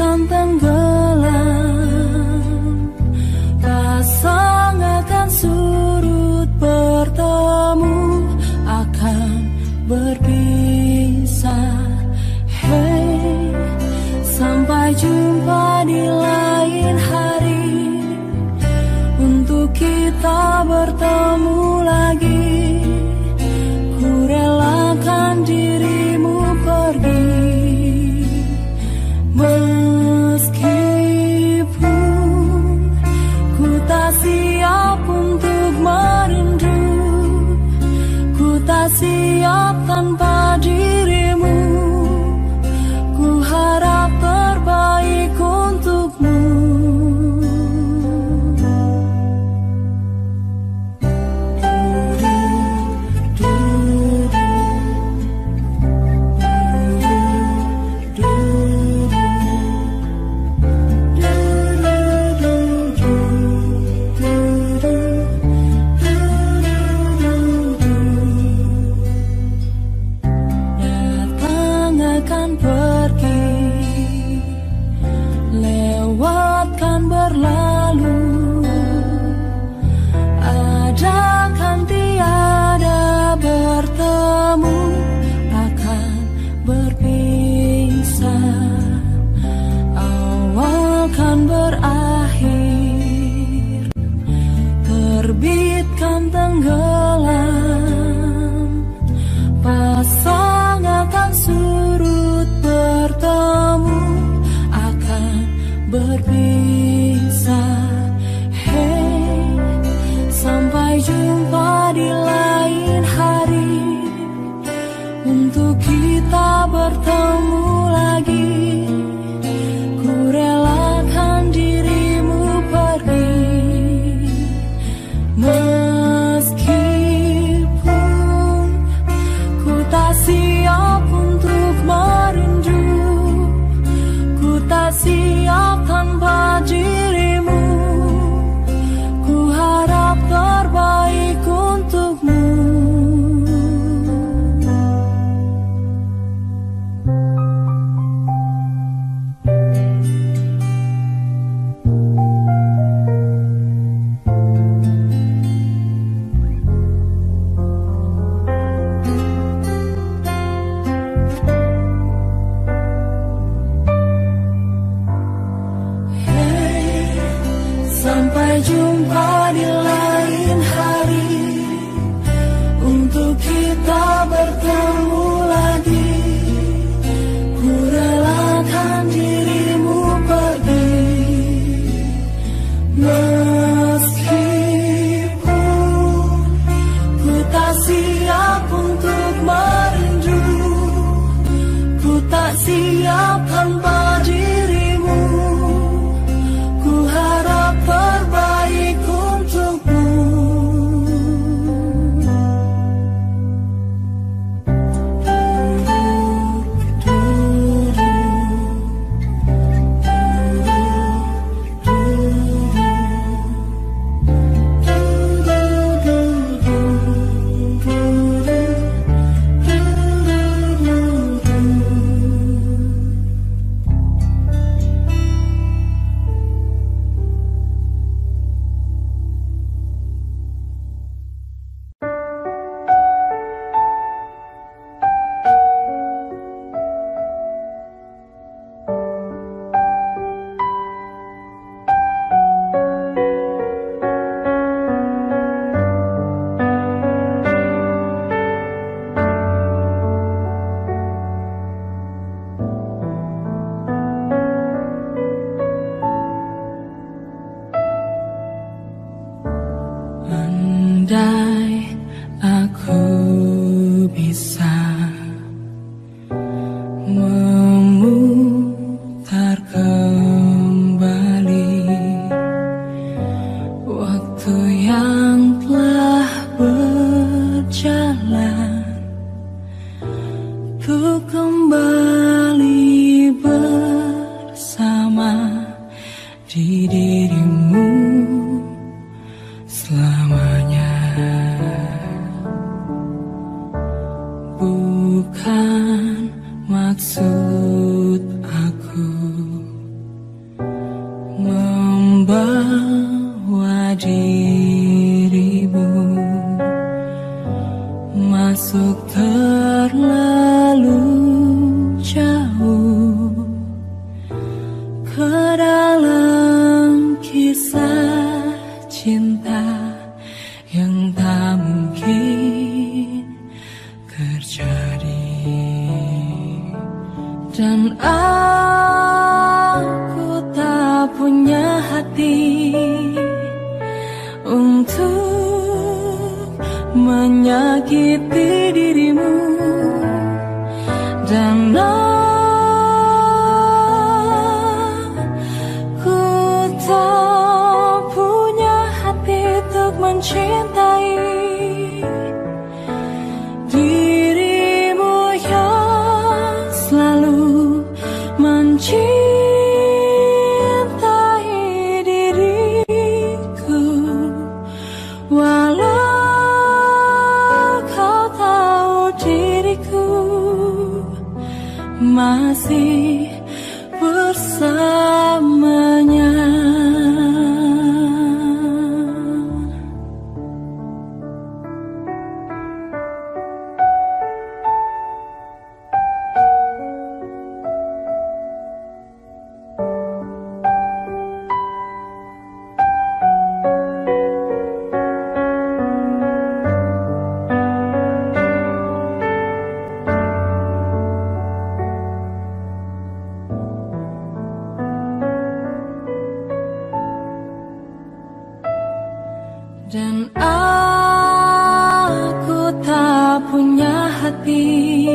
kan tenggelam, pasang akan surut, bertemu akan berpisah. Hey, sampai jumpa di lain hari, untuk kita bertemu lagi. Ku relakan dirimu pergi, meskipun ku tak siap untuk merindu. Ku tak siap tanpa dirimu. Ku harap terbaik untukmu. Bukan maksud aku dirimu, masuk terlalu jauh ke dalam kisah cinta yang tak mungkin terjadi. Dan aku tak punya hati untuk menyakiti dirimu, dan aku tak punya hati untuk mencintai dirimu yang selalu mencintai diriku. Walau kau tahu diriku masih bersamanya. Dan aku tak punya hati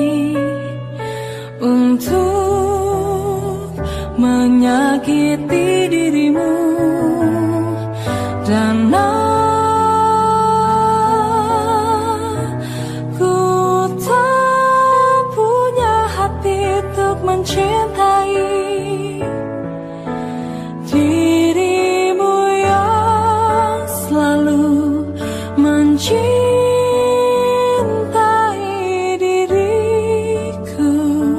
untuk menyakiti dirimu, dan aku tak punya hati untuk mencintai dirimu yang selalu mencintai diriku.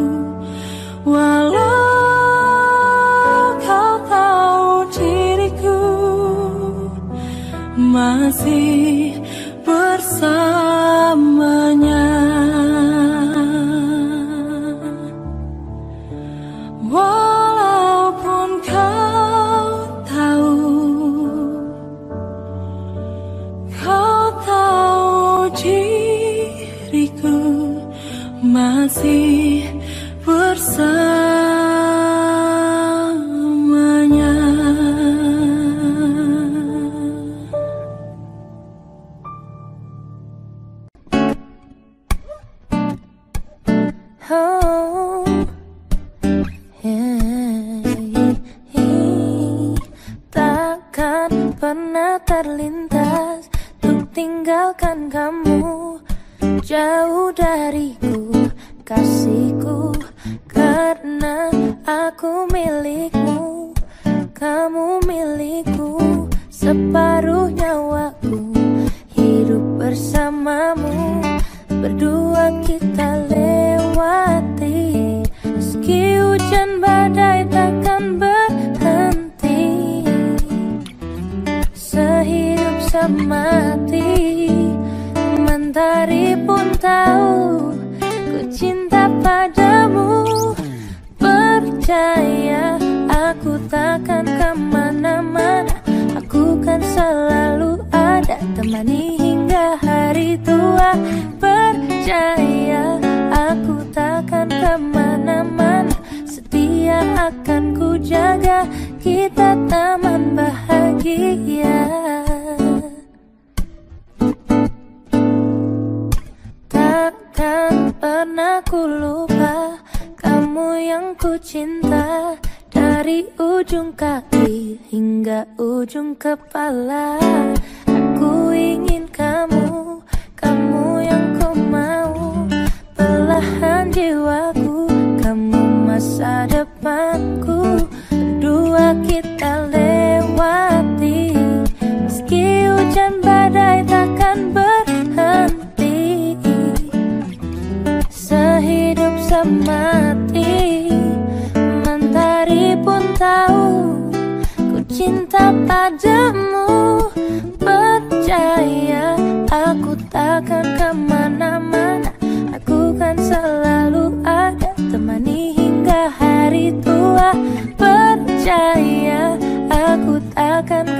Walau kau tahu diriku masih bersamanya. Walaupun kau tahu diriku masih bersamanya. Oh, takkan pernah terlintas untuk tinggalkan kamu jauh dariku, kasihku, karena aku milikmu, kamu milikku, separuh nyawaku, hidup bersamamu, berdua kita lewati, meski hujan badai takkan berhenti, sehidup semati, mentari pun tahu ku cinta padamu. Percaya aku takkan kemana-mana, aku kan selalu ada, temani hingga hari tua. Percaya aku takkan kemana-mana, setia akan ku jaga, kita taman bahagia. Takkan pernah ku lupa kamu yang ku cinta, dari ujung kaki hingga ujung kepala. Aku ingin kamu, kamu yang ku mau, belahan jiwaku, kamu masa depanku, berdua kita lewati, meski hujan badai takkan berhenti, sehidup semati, mentari pun tahu ku cinta padamu.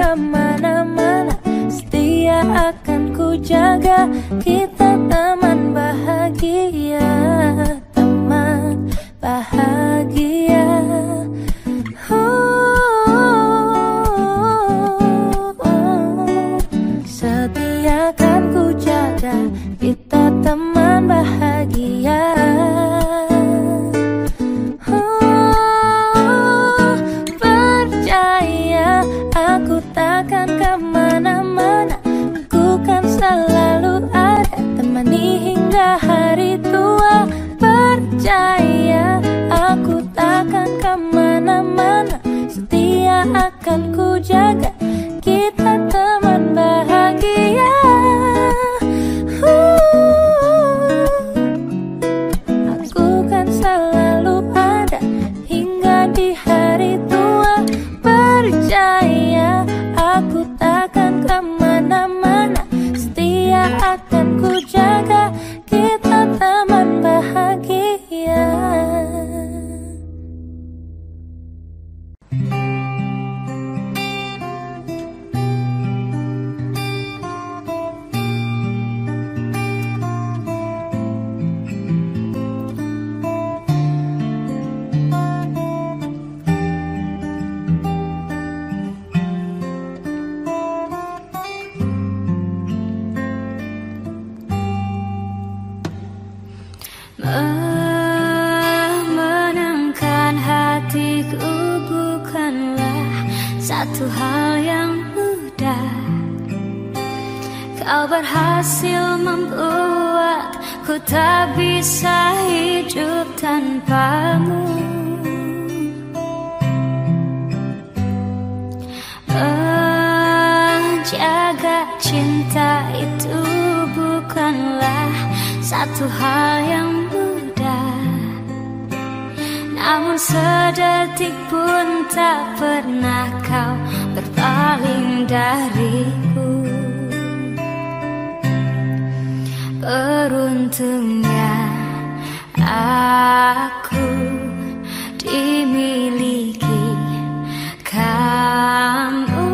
kemana-mana, setia akan ku jaga. Kita teman bahagia, teman bahagia. Setia akan ku jaga, kita teman bahagia. Percaya aku takkan kemana-mana, aku kan selalu ada, temani hingga hari tua. Percaya aku takkan kemana-mana, setia akan ku jaga, kita teman bahagia. Aku kan selalu ada hingga di hari tua. Percaya aku takkan kemana-mana, setia akan ku jaga, kita teman bahagia. Memenangkan hatiku bukanlah satu hal yang mudah. Kau berhasil membuatku tak bisa hidup tanpamu. Menjaga cinta itu bukanlah satu hal yang mudah, namun sedetik pun tak pernah kau berpaling dariku. Beruntungnya aku dimiliki kamu.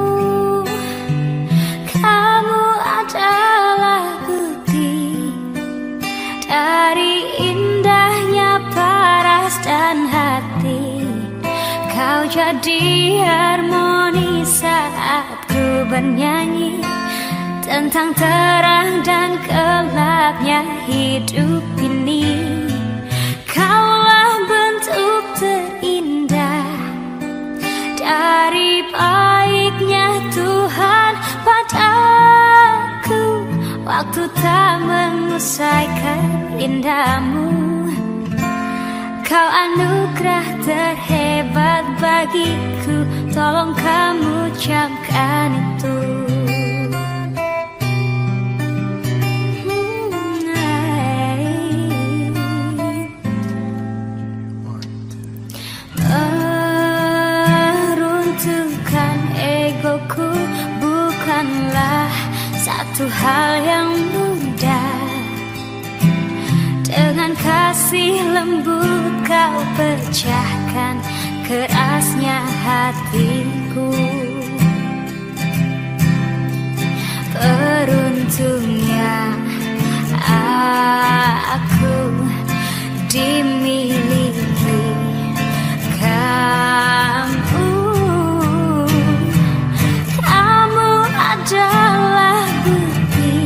Kamu adalah bukti dari indahnya paras dan hati. Kau jadi harmoni saat ku bernyanyi tentang terang dan gelapnya hidup ini. Kaulah bentuk terindah dari baiknya Tuhan padaku. Waktu tak mengusaikan indahmu, kau anugerah terhebat bagiku. Tolong kamu camkan itu. Meruntuhkan egoku bukanlah satu hal yang mudah. Dengan kasih lembut kau pecahkan kerasnya hatiku. Beruntungnya aku dimiliki kamu. Kamu adalah bukti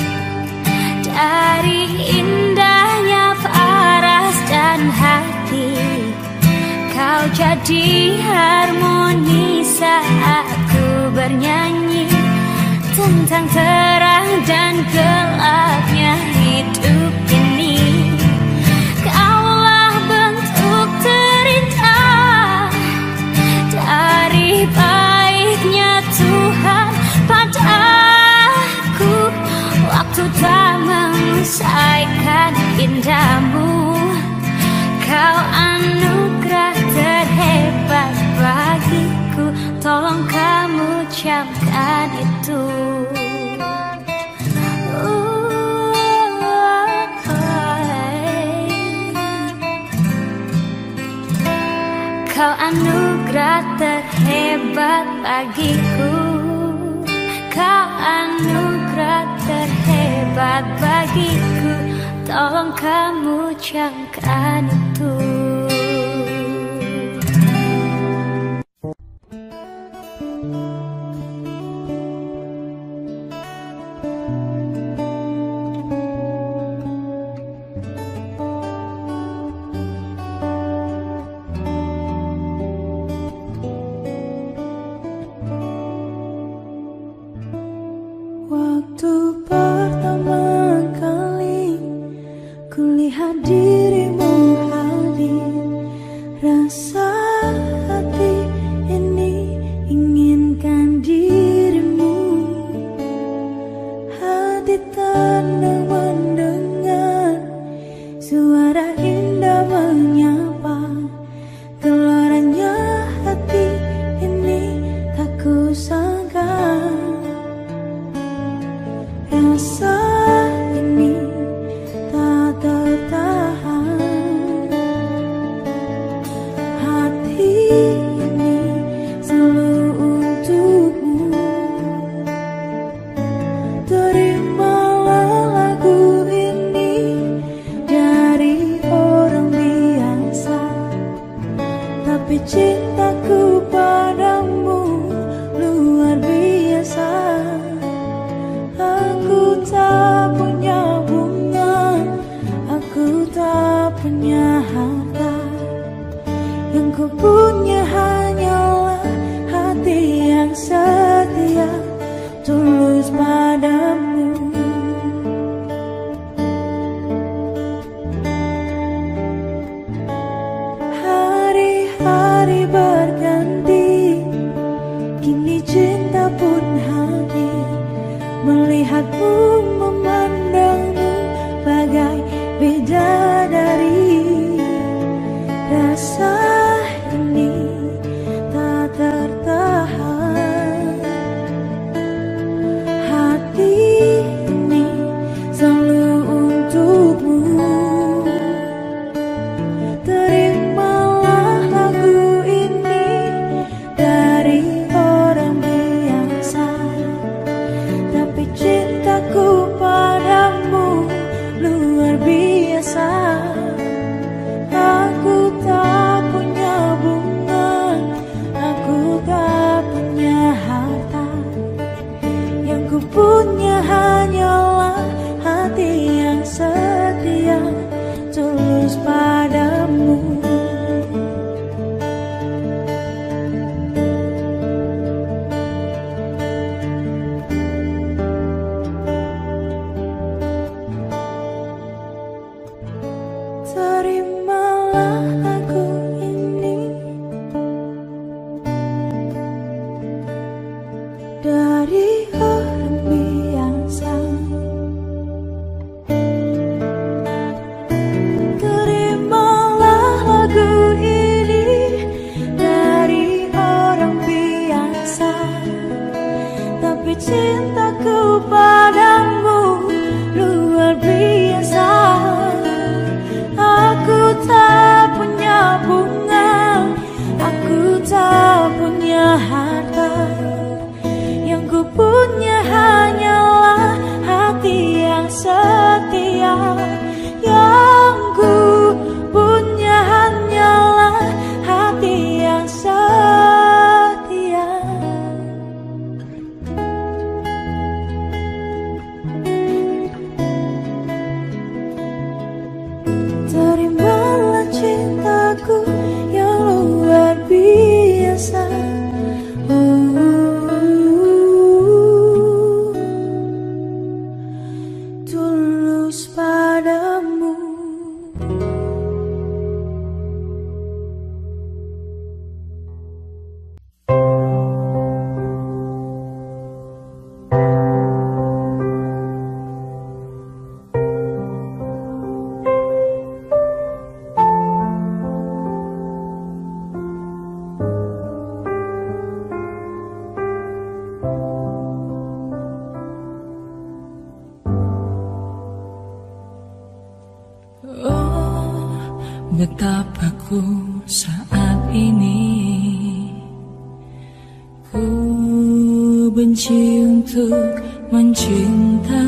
dari indahnya paras dan hati. Kau jadi harmoni saat ku bernyanyi tentang terang dan gelapnya hidup ini. Kaulah bentuk terindah dari baiknya Tuhan padaku. Waktu tak mengusaikan indahmu, kau anugerah terhebat bagiku. Tolong kamu camkan itu. Kau anugerah terhebat bagiku. Kau anugerah terhebat bagiku. Tolong kamu ucapkan itu. Waktu pertama kali kulihat dirimu hadir, rasa hati ini inginkan dirimu. Hati tenang mendengar suara indah menyapa. Geloranya hati ini tak kusangka. Rasa ini tak tertahan. Hati ini selalu untukmu. Terimalah lagu ini dari orang biasa, tapi cintaku padamu luar biasa. Aku tak punya bunga, aku tak punya harta. Yang ku punya hanyalah hati yang setia, tulus padamu. Hari-hari berganti, kini cinta pun hadir. Melihatmu, memandangmu bagai bidadari. Rasa ini tak tertahan. Hati ini selalu untukmu. Terimalah lagu ini dari orang biasa, tapi cintaku padamu luar biasa. Aku tak punya bunga, aku tak punya harta. Yang ku punya hanyalah hati yang setia, tulus padamu. Terimalah lagu ini dari orang biasa. Terimalah lagu ini dari orang biasa, tapi cintaku padamu luar biasa. Aku tak punya bunga, aku tak punya harta. Yang ku punya hanyalah hati yang setia. Yang ku punya hanyalah hati yang setia. Terimalah cintaku yang luar biasa. Tulus padamu. Betapa ku saat ini. Ku benci untuk mencinta,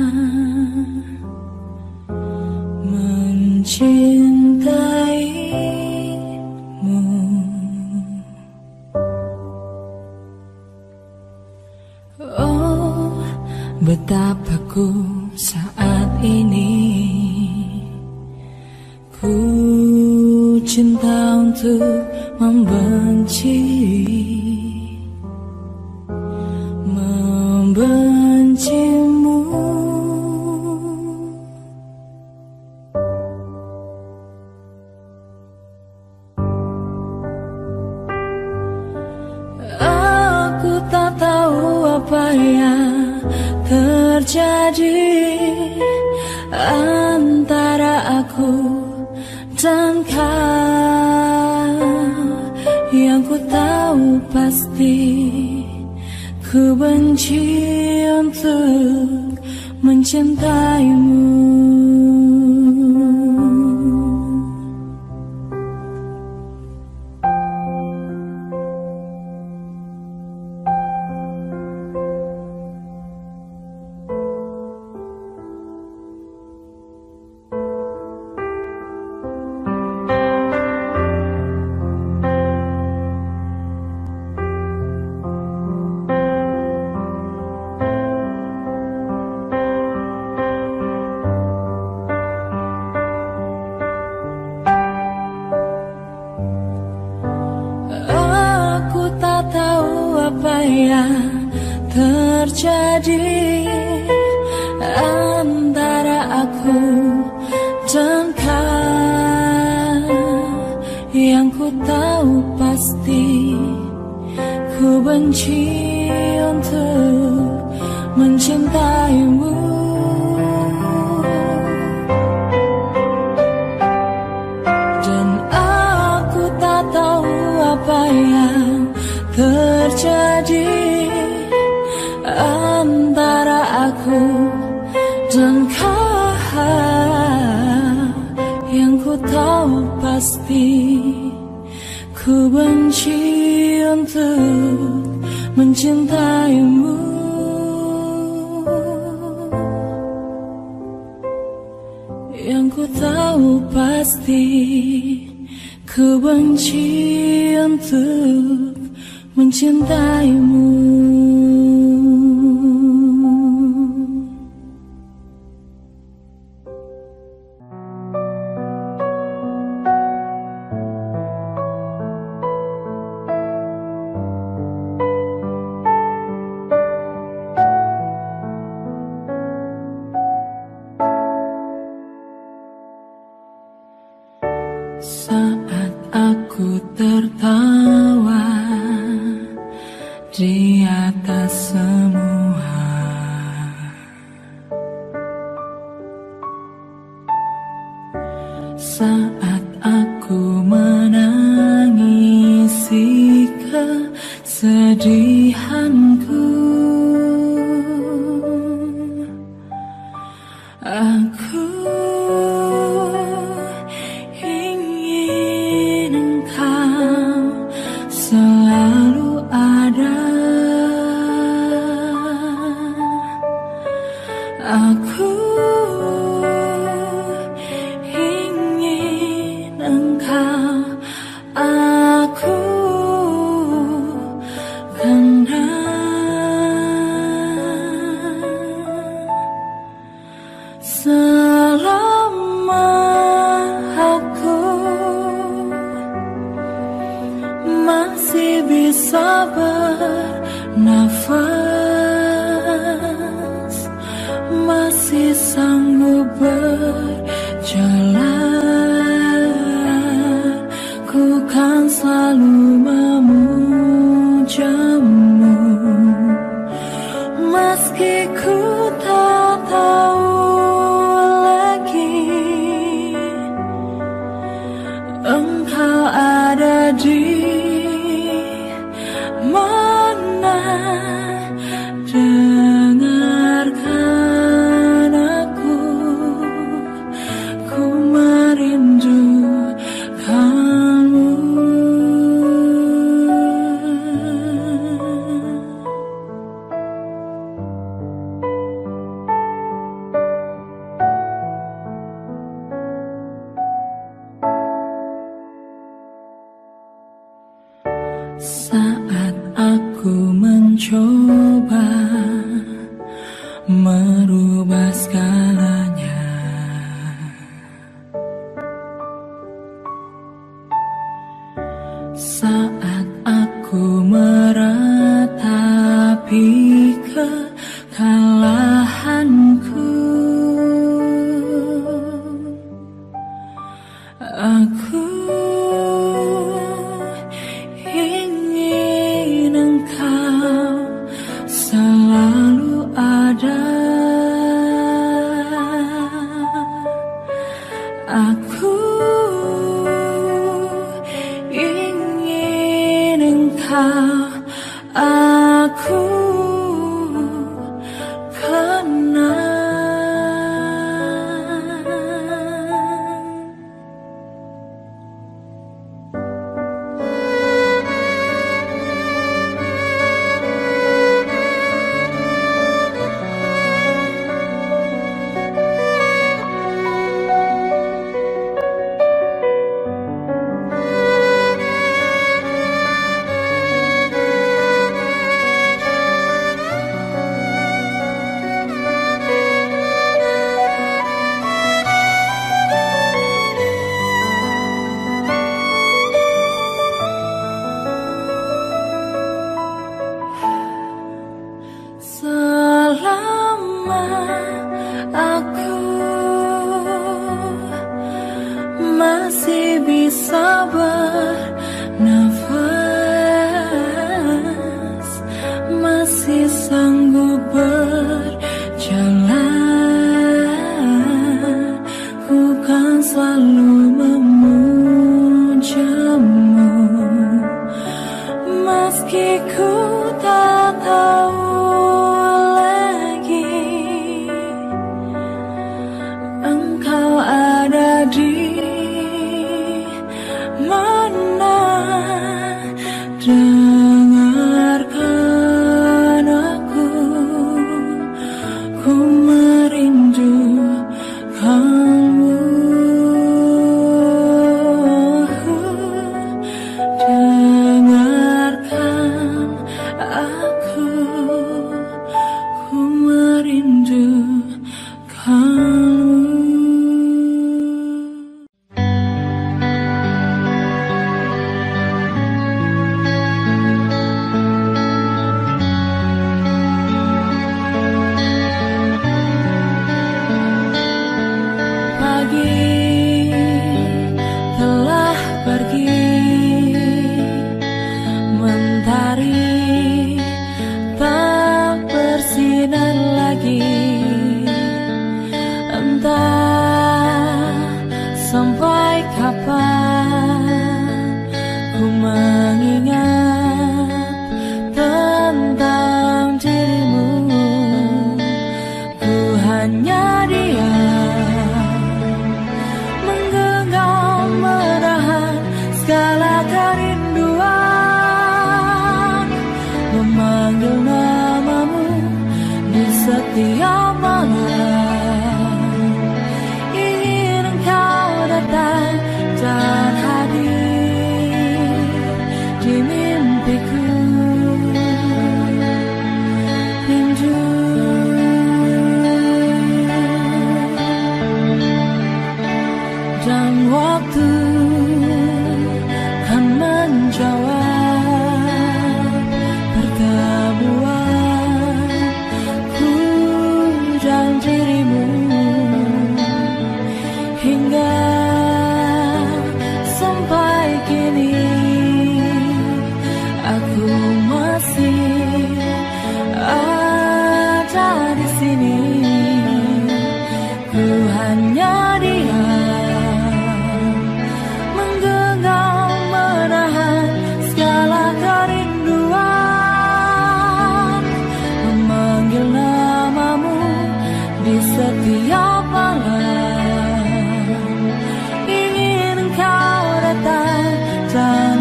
mencintaimu. Oh, betapa ku saat ini. Ku cinta untuk membenci, membencimu. Aku tak tahu apa yang terjadi antara aku dan kau. Yang ku tahu pasti, ku benci untuk mencintaimu. Apa yang terjadi antara aku dan kau. Yang ku tahu pasti, ku benci untuk mencintaimu. Dan aku tak tahu apa yang terjadi antara aku dan kau. Yang ku tahu pasti, ku benci untuk mencintaimu. Yang ku tahu pasti, ku benci untuk mencintaimu. Saat aku tertawa di atas semua, saat aku menangisi kesedihanku, aku ingin engkau selalu ada. Aku ingin engkau, aku kenal selama aku masih bisa bernafas, masih sanggup berjalan, ku kan selalu memujamu. Meski ku tak tahu lagi engkau ada di mana, dengarkan aku, ku merindukanmu. Saat aku mencoba merubah segalanya, saat aku meratapi kekalahanku, aku ingin engkau selalu ada. Aku ingin engkau, aku kenal. Selama aku masih bisa bernafas, masih sanggup berjalan, ku kan selalu memujamu, meski ku tak tahu engkau ada di mana. Dengarkan aku, ku merindu kamu. Dengarkan aku, ku merindu kamu. Telah pergi, mentari tak bersinar lagi. Entah sampai kapan ku mengingat tentang dirimu. Ku hanya diam, menggenggam menahan segala kerinduan, memanggil namamu di setiap malam. Ingin engkau datang dan hadir di mimpiku. Rindu dan waktu kan menjawab pertemuanku dan dirimu. Hingga sampai kini aku masih ada di sini. Ku hanya diam, menggenggam menahan segala kerinduan, memanggil namamu di setiap malam. Ingin engkau datang dan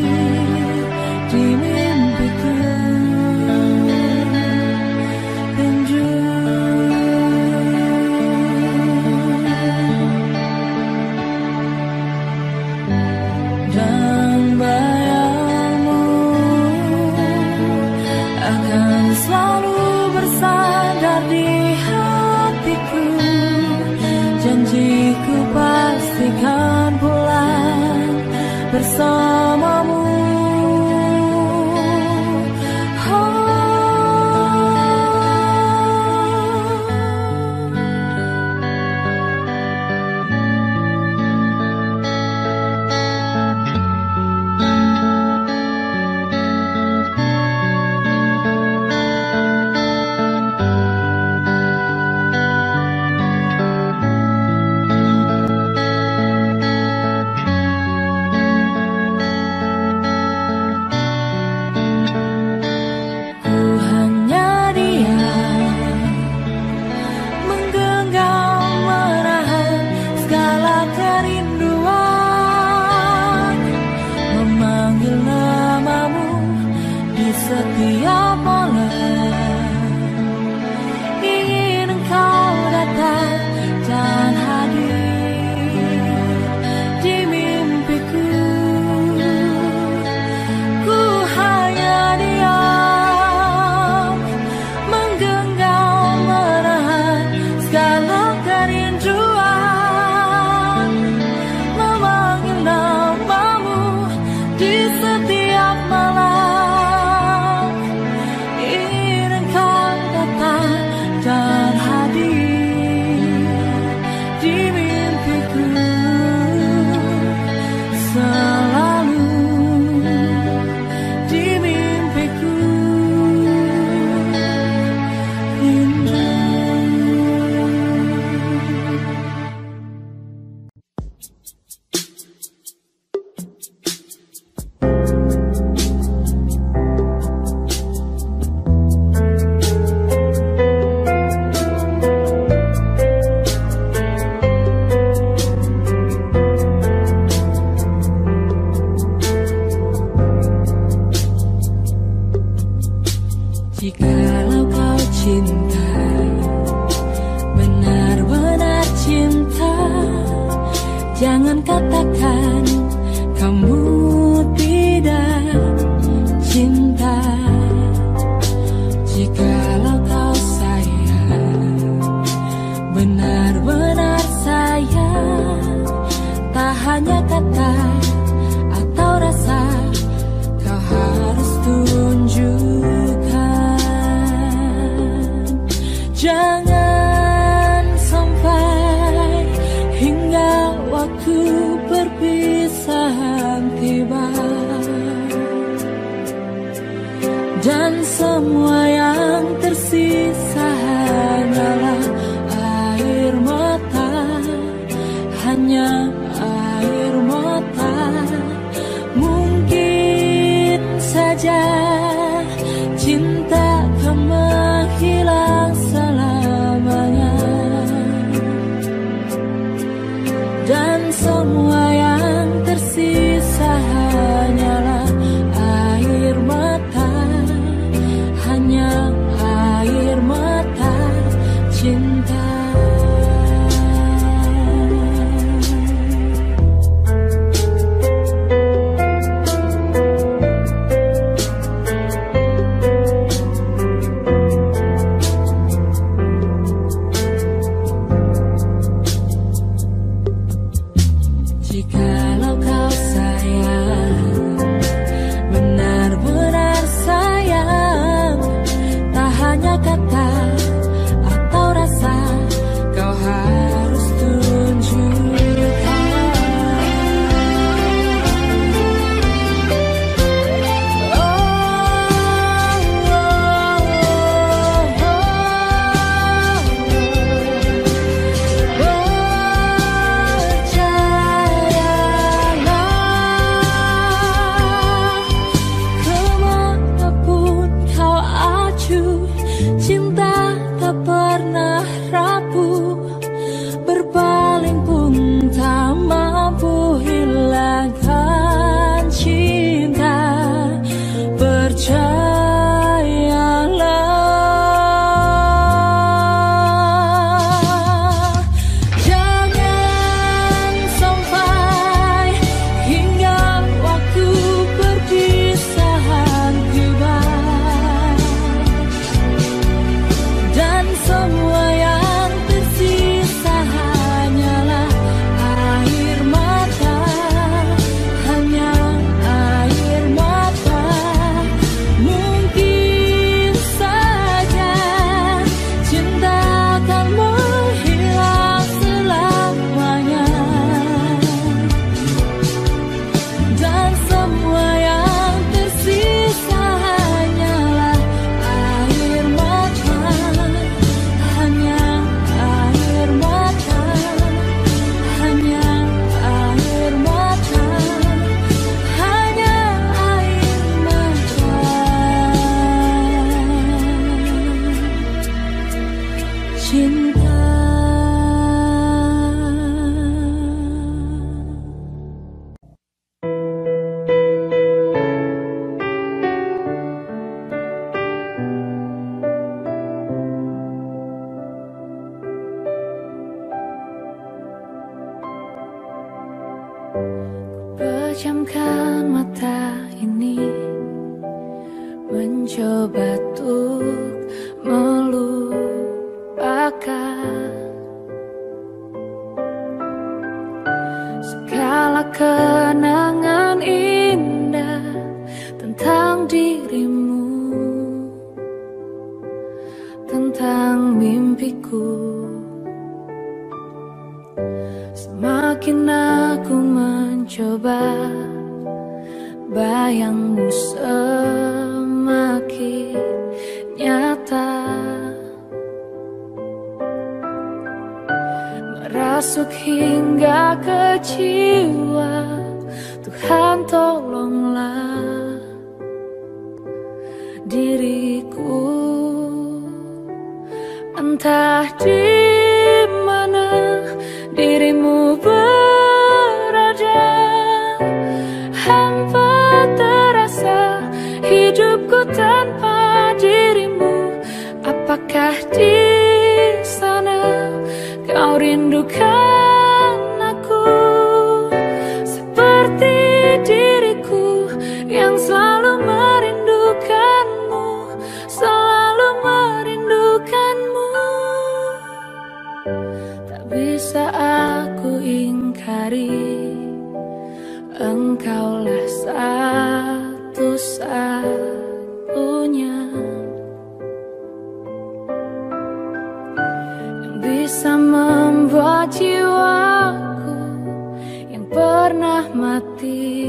hadir di mimpiku. bersamamu. Setiap malam ingin engkau datang dan hadir di mimpiku. Ku hanya diam, menggenggam menahan segala kerinduan, memanggil namamu di setiap malam. Dan hadir di mimpiku, selalu di mimpiku, Rindu. Jikalau kau cinta, benar-benar cinta, jangan katakan kamu tidak cinta. Jikalau kau sayang, benar-benar sayang, tak hanya kata atau rasa, kau harus tunjukkan. Jangan sampai hingga waktu perpisahan tiba, dan semua yang tersisa hanyalah air mata, hanya air mata. Mungkin saja cinta akan menghilang selamanya, dan semua yang tersisa hanyalah air mata, hanya air mata cinta. Jikalau kau sayang, benar-benar sayang, tak hanya kata atau rasa, kau harus tunjukkan. Pejamkan mata ini, mencoba untuk melupakan segala kenangan indah tentang dirimu, tentang mimpiku. Semakin aku mencoba, bayangmu semakin nyata, merasuk hingga ke jiwa. Tuhan tolonglah diriku, entah di mana dirimu berada. Hampa terasa hidupku tanpa dirimu. Apakah di sana kau rindukan aku seperti diriku yang selalu merindukanmu, selalu merindukanmu. Tak bisa aku ingkari, engkaulah satu-satunya yang bisa membuat jiwaku yang pernah mati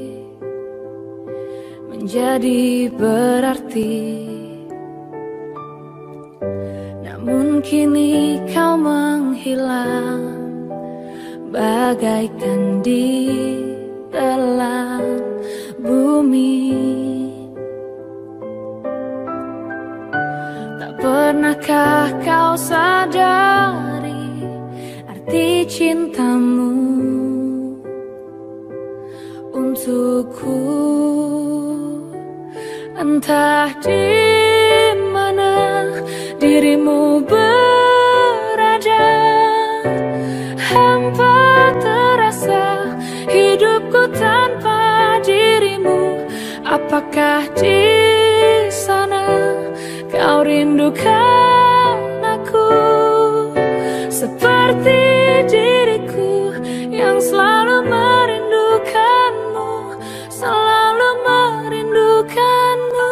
menjadi berarti. Namun kini kau menghilang bagaikan di dalam bumi. Tak pernahkah kau sadari arti cintamu untukku? Entah di mana dirimu berada, hampa terasa hidupku tanpa dirimu. Apakah di sana kau rindukan aku seperti diriku yang selalu merindukanmu, selalu merindukanmu.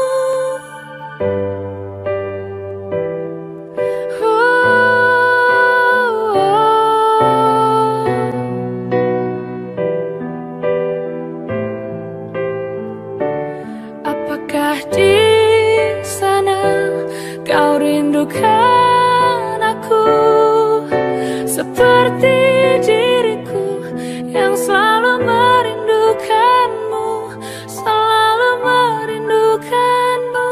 Apakah di sana kau rindukan aku seperti diriku yang selalu merindukanmu, selalu merindukanmu.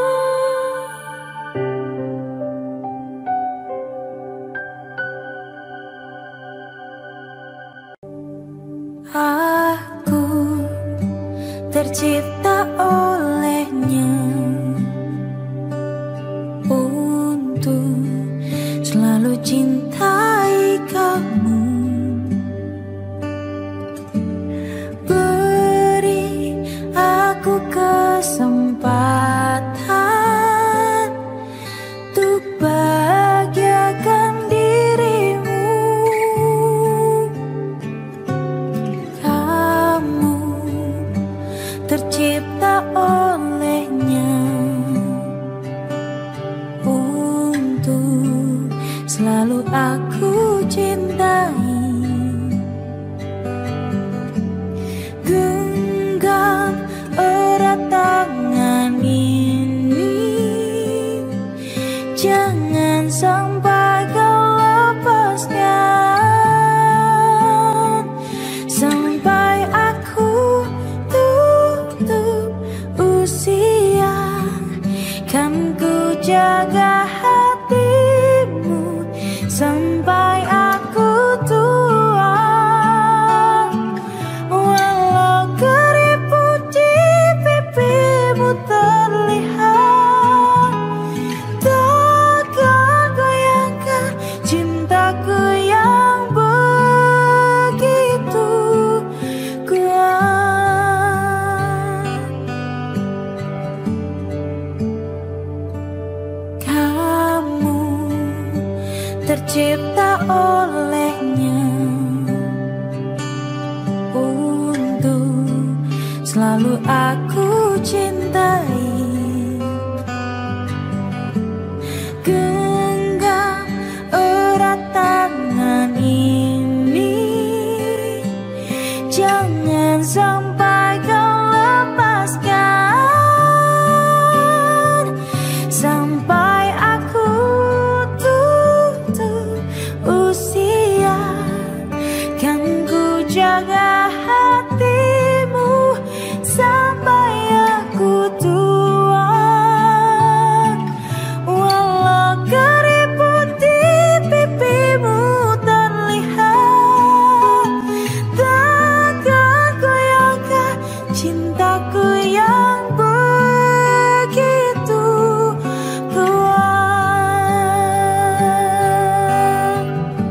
Aku tercipta olehnya untuk selalu cintai kamu. Beri aku kesempatan untuk bahagiakan dirimu. Kamu tercipta dicipta olehnya untuk selalu aku cintai. Genggam erat tangan ini, jangan sampai kau lepaskan. Sampai aku tutup usia, kan ku jaga hatimu sampai aku tua. Walau keriput di pipimu terlihat, takkan goyahkan cintaku yang begitu kuat.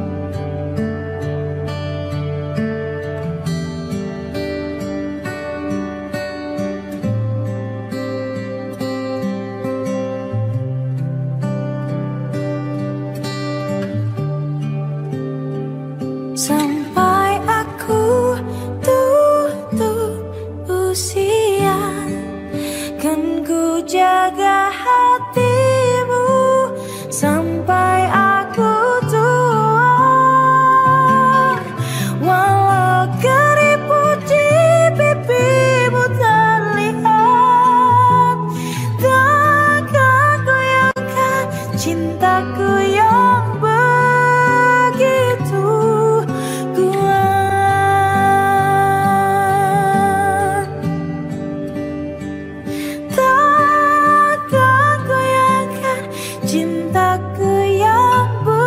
Sampai aku tutup usia, kan ku jaga hatimu sampai aku tua. Walau keriput di pipimu terlihat, takkan goyahkan cintaku yang begitu kuat. Takkan goyahkan cintaku yang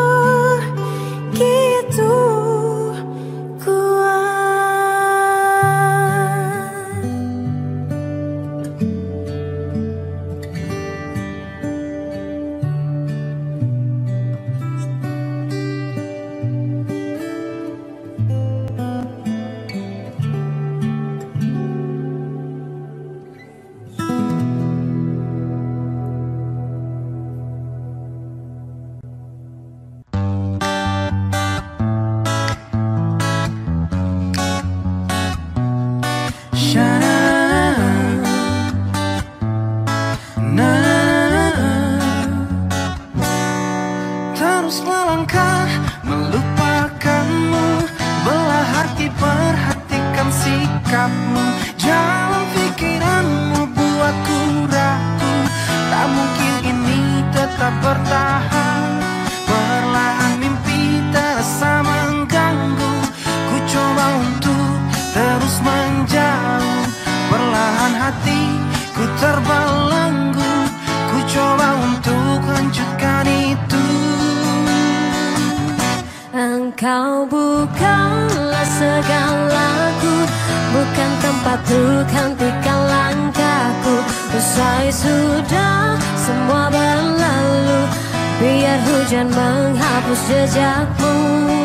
begitu kuat. Terus melangkah melupakanmu, belah hati perhatikan sikapmu. Jalan pikiranmu buatku ragu, tak mungkin ini tetap bertahan. Perlahan mimpi terasa mengganggu, ku coba untuk terus menjauh. Perlahan hatiku terbelenggu, ku coba untuk lanjutkan itu. Engkau bukanlah segalaku, bukan tempat untuk hentikan langkahku. Usai sudah semua berlalu, biar hujan menghapus jejakmu.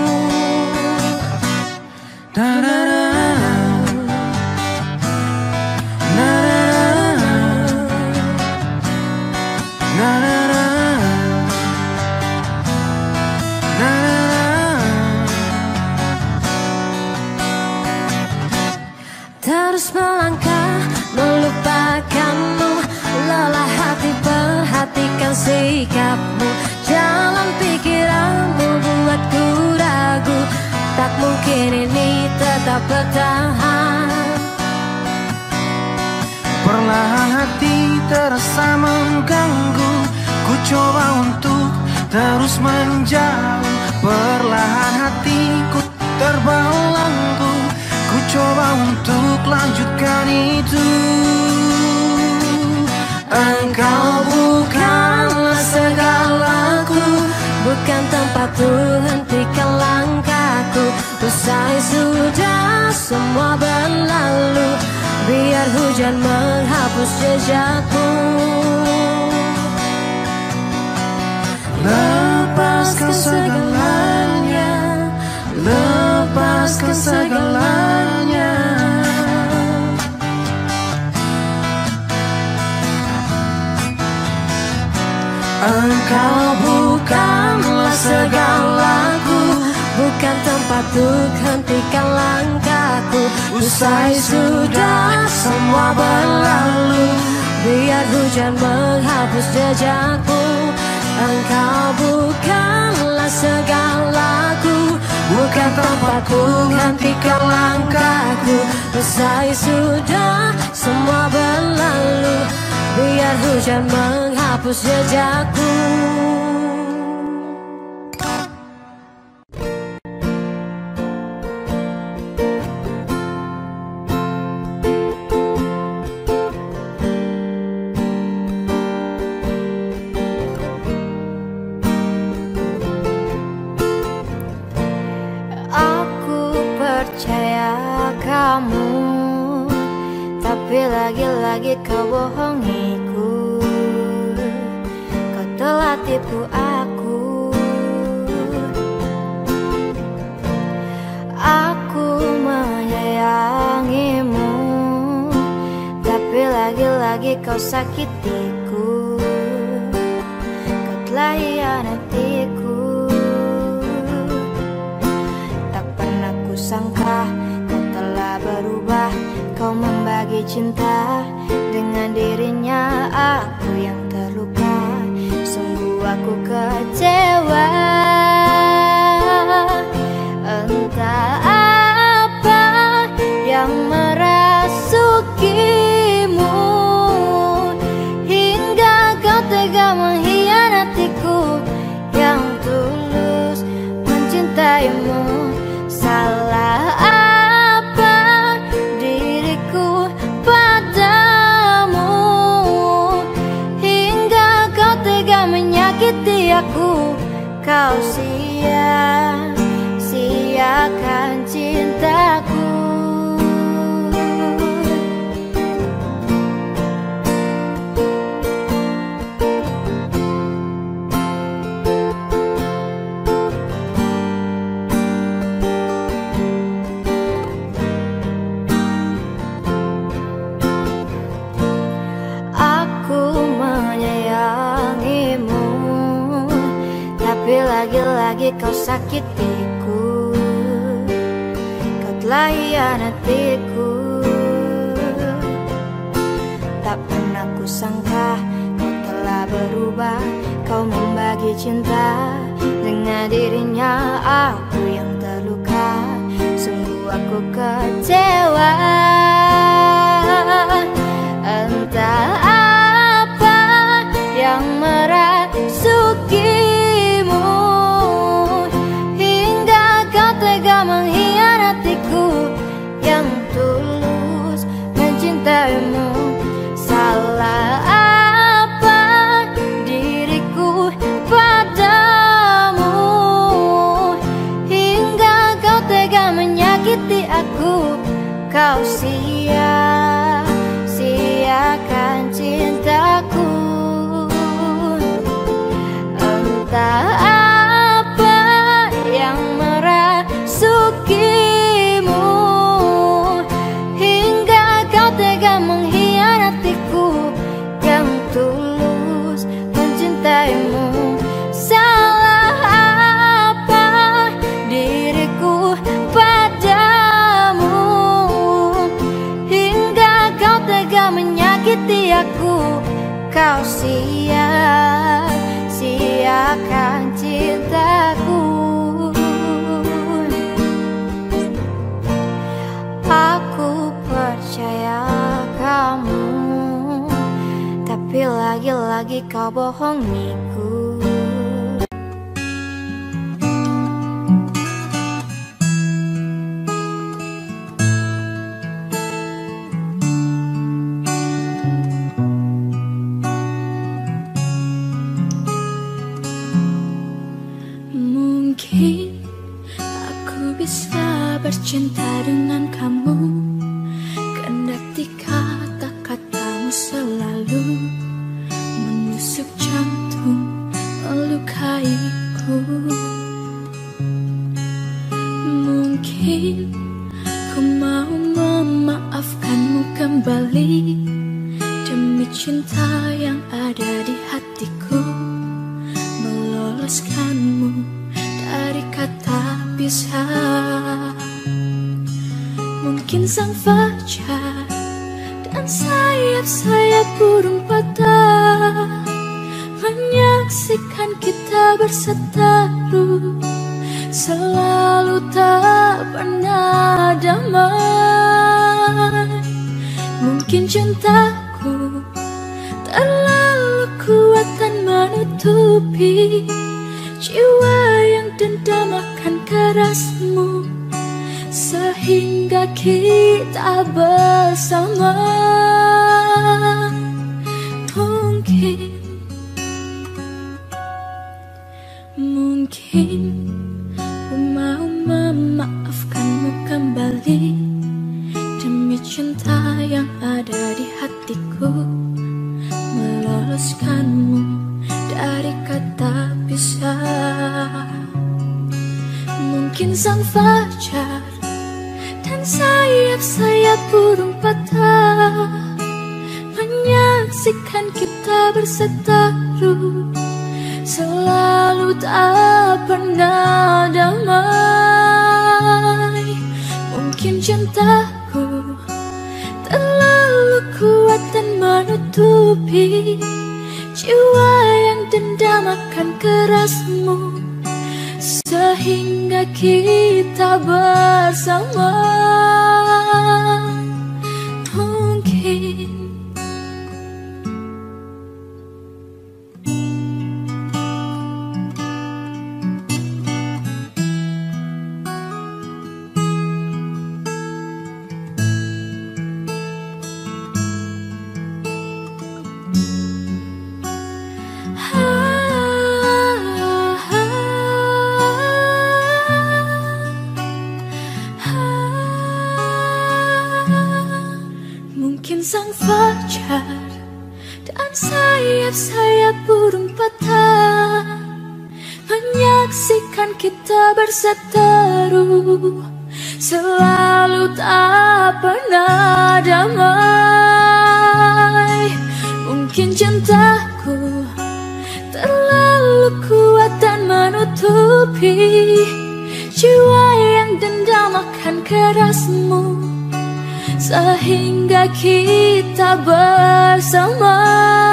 Terus melangkah melupakanmu, lelah hati perhatikan sikapmu. Jalan pikiranmu buatku ragu, tak mungkin ini tetap bertahan. Perlahan hati terasa mengganggu, ku coba untuk terus menjauh. Perlahan hatiku terbelenggu, ku coba untuk lanjutkan itu. Engkau bukanlah segalaku, bukan tempat untuk hentikan langkahku. Usai sudah semua berlalu, biar hujan menghapus jejakmu. Lepaskan segalanya, lepaskan segalanya. Engkau bukan bukanlah segalaku, bukan tempat untuk hentikan langkahku. Usai sudah semua berlalu, biar hujan menghapus jejakku. Engkau bukanlah segalaku, bukan tempatku hentikan langkahku. Usai sudah semua berlalu, biar hujan menghapus jejakku. Tapi lagi-lagi kau bohongiku, kau telah tipu aku. Aku menyayangimu, tapi lagi-lagi kau sakitiku. Kau telah hianatiku. Tak pernah kusangka kau telah berubah. Kau membagi cinta dengan dirinya, aku yang terluka. Sungguh aku kecewa. Entah apa yang merasukimu, hingga kau tega mengkhianatiku yang tulus mencintaimu. Salah aku, kau sia-siakan cintaku. Lagi-lagi kau sakitiku, kau telah hianatiku. Tak pernah kusangka kau telah berubah. Kau membagi cinta dengan dirinya, aku yang terluka. Sungguh aku kecewa. Entah apa yang merasuki mengkhianatiku yang tulus mencintaimu. Salah apa diriku padamu, hingga kau tega menyakiti aku. Kau sia-siakan cintaku. Entah sukimu, hingga kau tega mengkhianatiku yang tulus mencintaimu. Salah apa diriku padamu, hingga kau tega menyakiti aku. Kau sia-siakan cintaku. Aku percaya kamu, tapi lagi-lagi kau bohongiku. Mungkin aku bisa bercinta dengan kamu, kendati kata-katamu selalu menusuk jantung, melukaiku. Mungkin ku mau memaafkanmu kembali demi cinta yang ada di hatiku, meloloh meloloskanmu dari kata pisah. Mungkin sang fajar dan sayap-sayap burung patah menyaksikan kita berseteru, selalu tak pernah damai. Mungkin cintaku terlalu kuat dan menutupi jiwa yang dendam akan kerasmu, sehingga kita bersama. Mungkin ku mau memaafkanmu kembali demi cinta yang ada di hatiku, meloloskanmu dari kata pisah. Mungkin sang fajar dan sayap-sayap burung patah menyaksikan kita berseteru, selalu tak pernah damai. Mungkin cintaku terlalu kuat dan menutupi jiwa yang dendam akan kerasmu, sehingga kita bersama. Mungkin sang fajar dan sayap-sayap burung patah menyaksikan kita berseteru, selalu tak pernah damai. Mungkin cintaku terlalu kuat dan menutupi jiwa yang dendam akan kerasmu, sehingga kita bersama.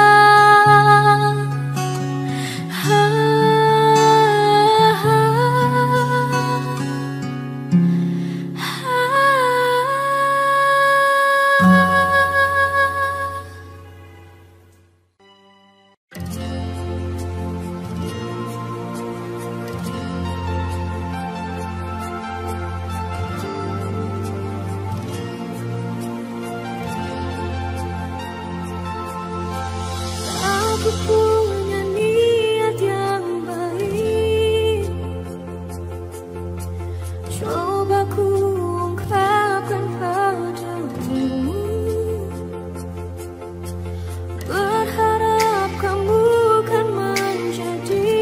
Aku punya niat yang baik, coba ku ungkapkan padamu, berharap kamu kan menjadi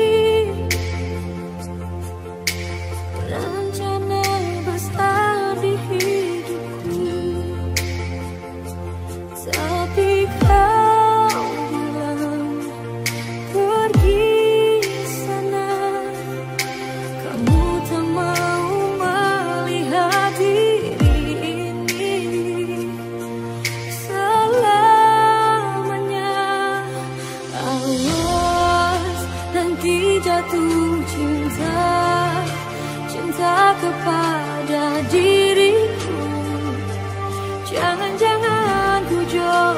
rencana besar di hidupku. Tapi jatuh cinta kepada diriku, jangan-jangan ku jauh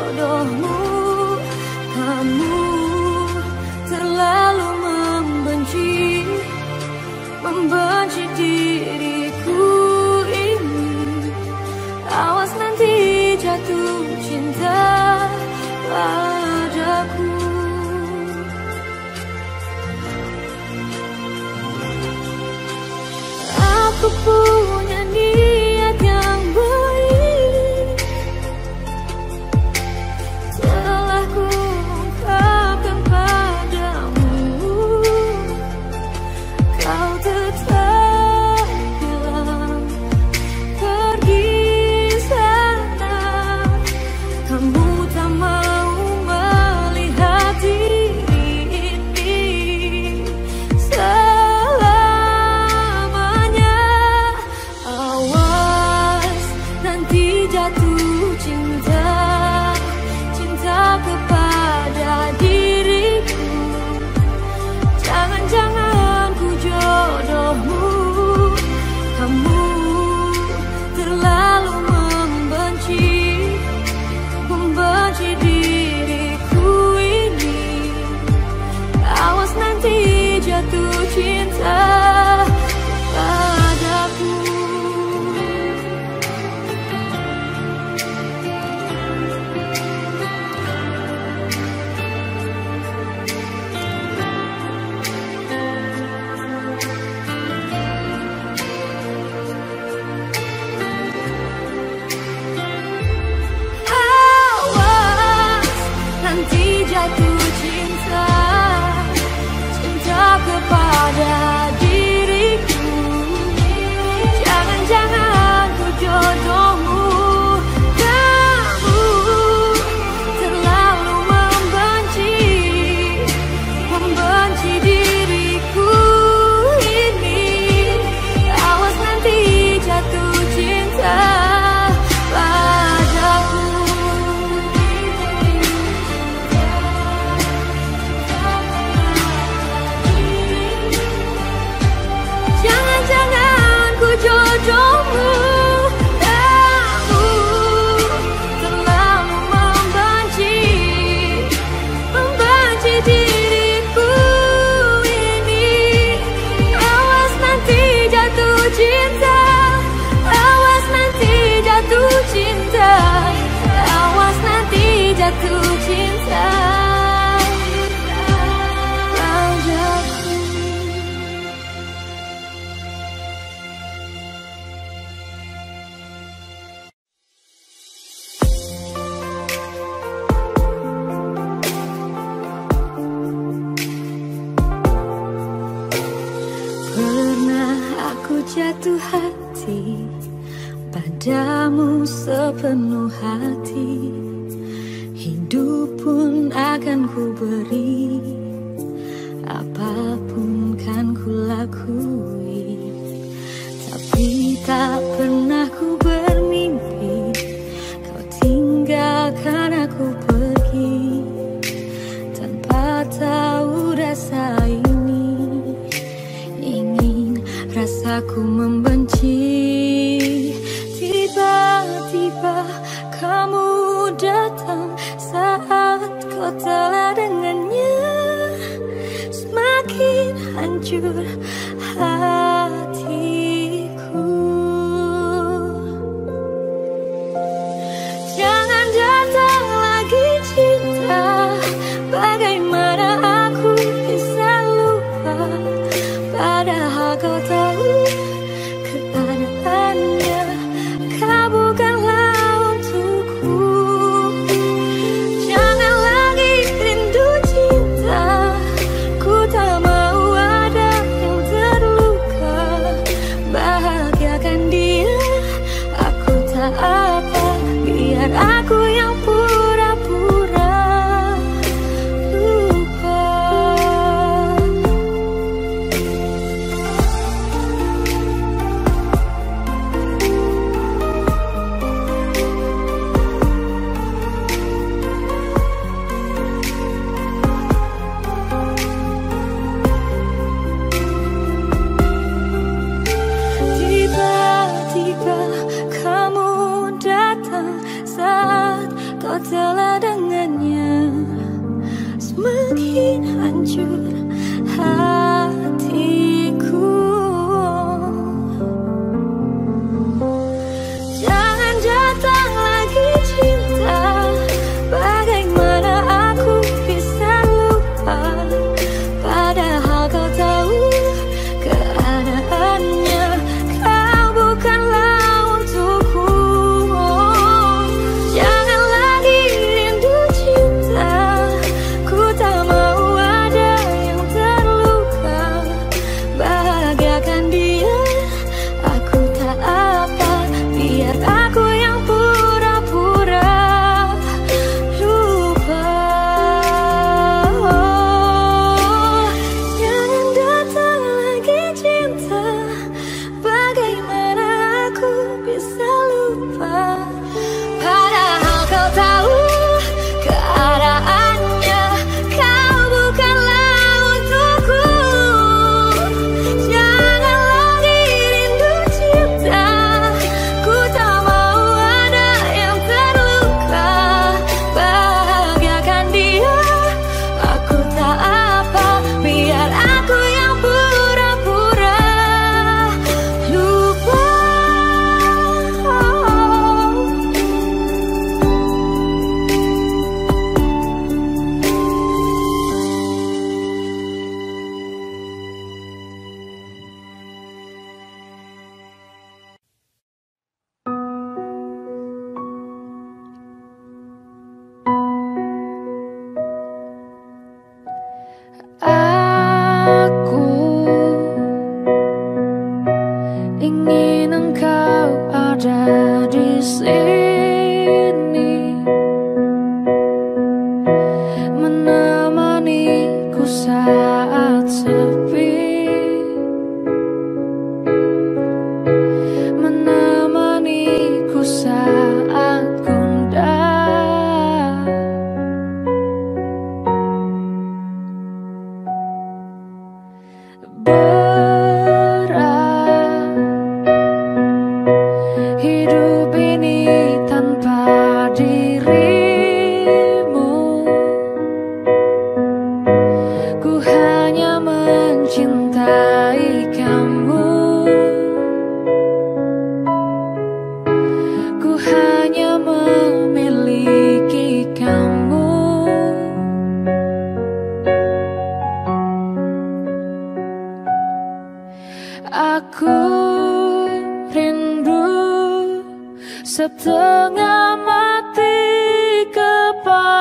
jatuh cinta, cinta kepada diriku. Jangan-jangan ku jodohmu. Kamu terlalu membenci diriku ini. Awas nanti jatuh cinta padaku. Jangan-jangan ku jodohmu. Kamu terlalu membenci diriku ini. Awas nanti jatuh cinta. Awas nanti jatuh cinta. Awas nanti jatuh cinta padaku. Pernah aku jatuh hati padamu sepenuh hati. Hidup pun akan ku beri, apapun kan ku lakui. Tapi tak pernah ku bermimpi kau tinggalkan aku pergi tanpa tahu rasa ini. Ingin rasaku membenci. Tiba-tiba kamu datang saat kau telah dengannya. Semakin hancur hatiku. Jangan datang lagi cinta. Bagaimana aku bisa lupa, padahal kau tahu keadaannya. Kau bukanlah untukku. Jangan lagi rindu cinta. Ku tak mau ada yang terluka. Bahagiakan dia, aku tak apa. Biar aku yang pura-pura lupa. Tiba-tiba kamu datang saat kau telah dengannya. Semakin hancur hatiku. Jangan datang lagi cinta. Bagaimana aku bisa lupa, padahal kau tahu keadaannya. Kau bukanlah untukku. Jangan lagi rindu cinta. Ku tak mau ada yang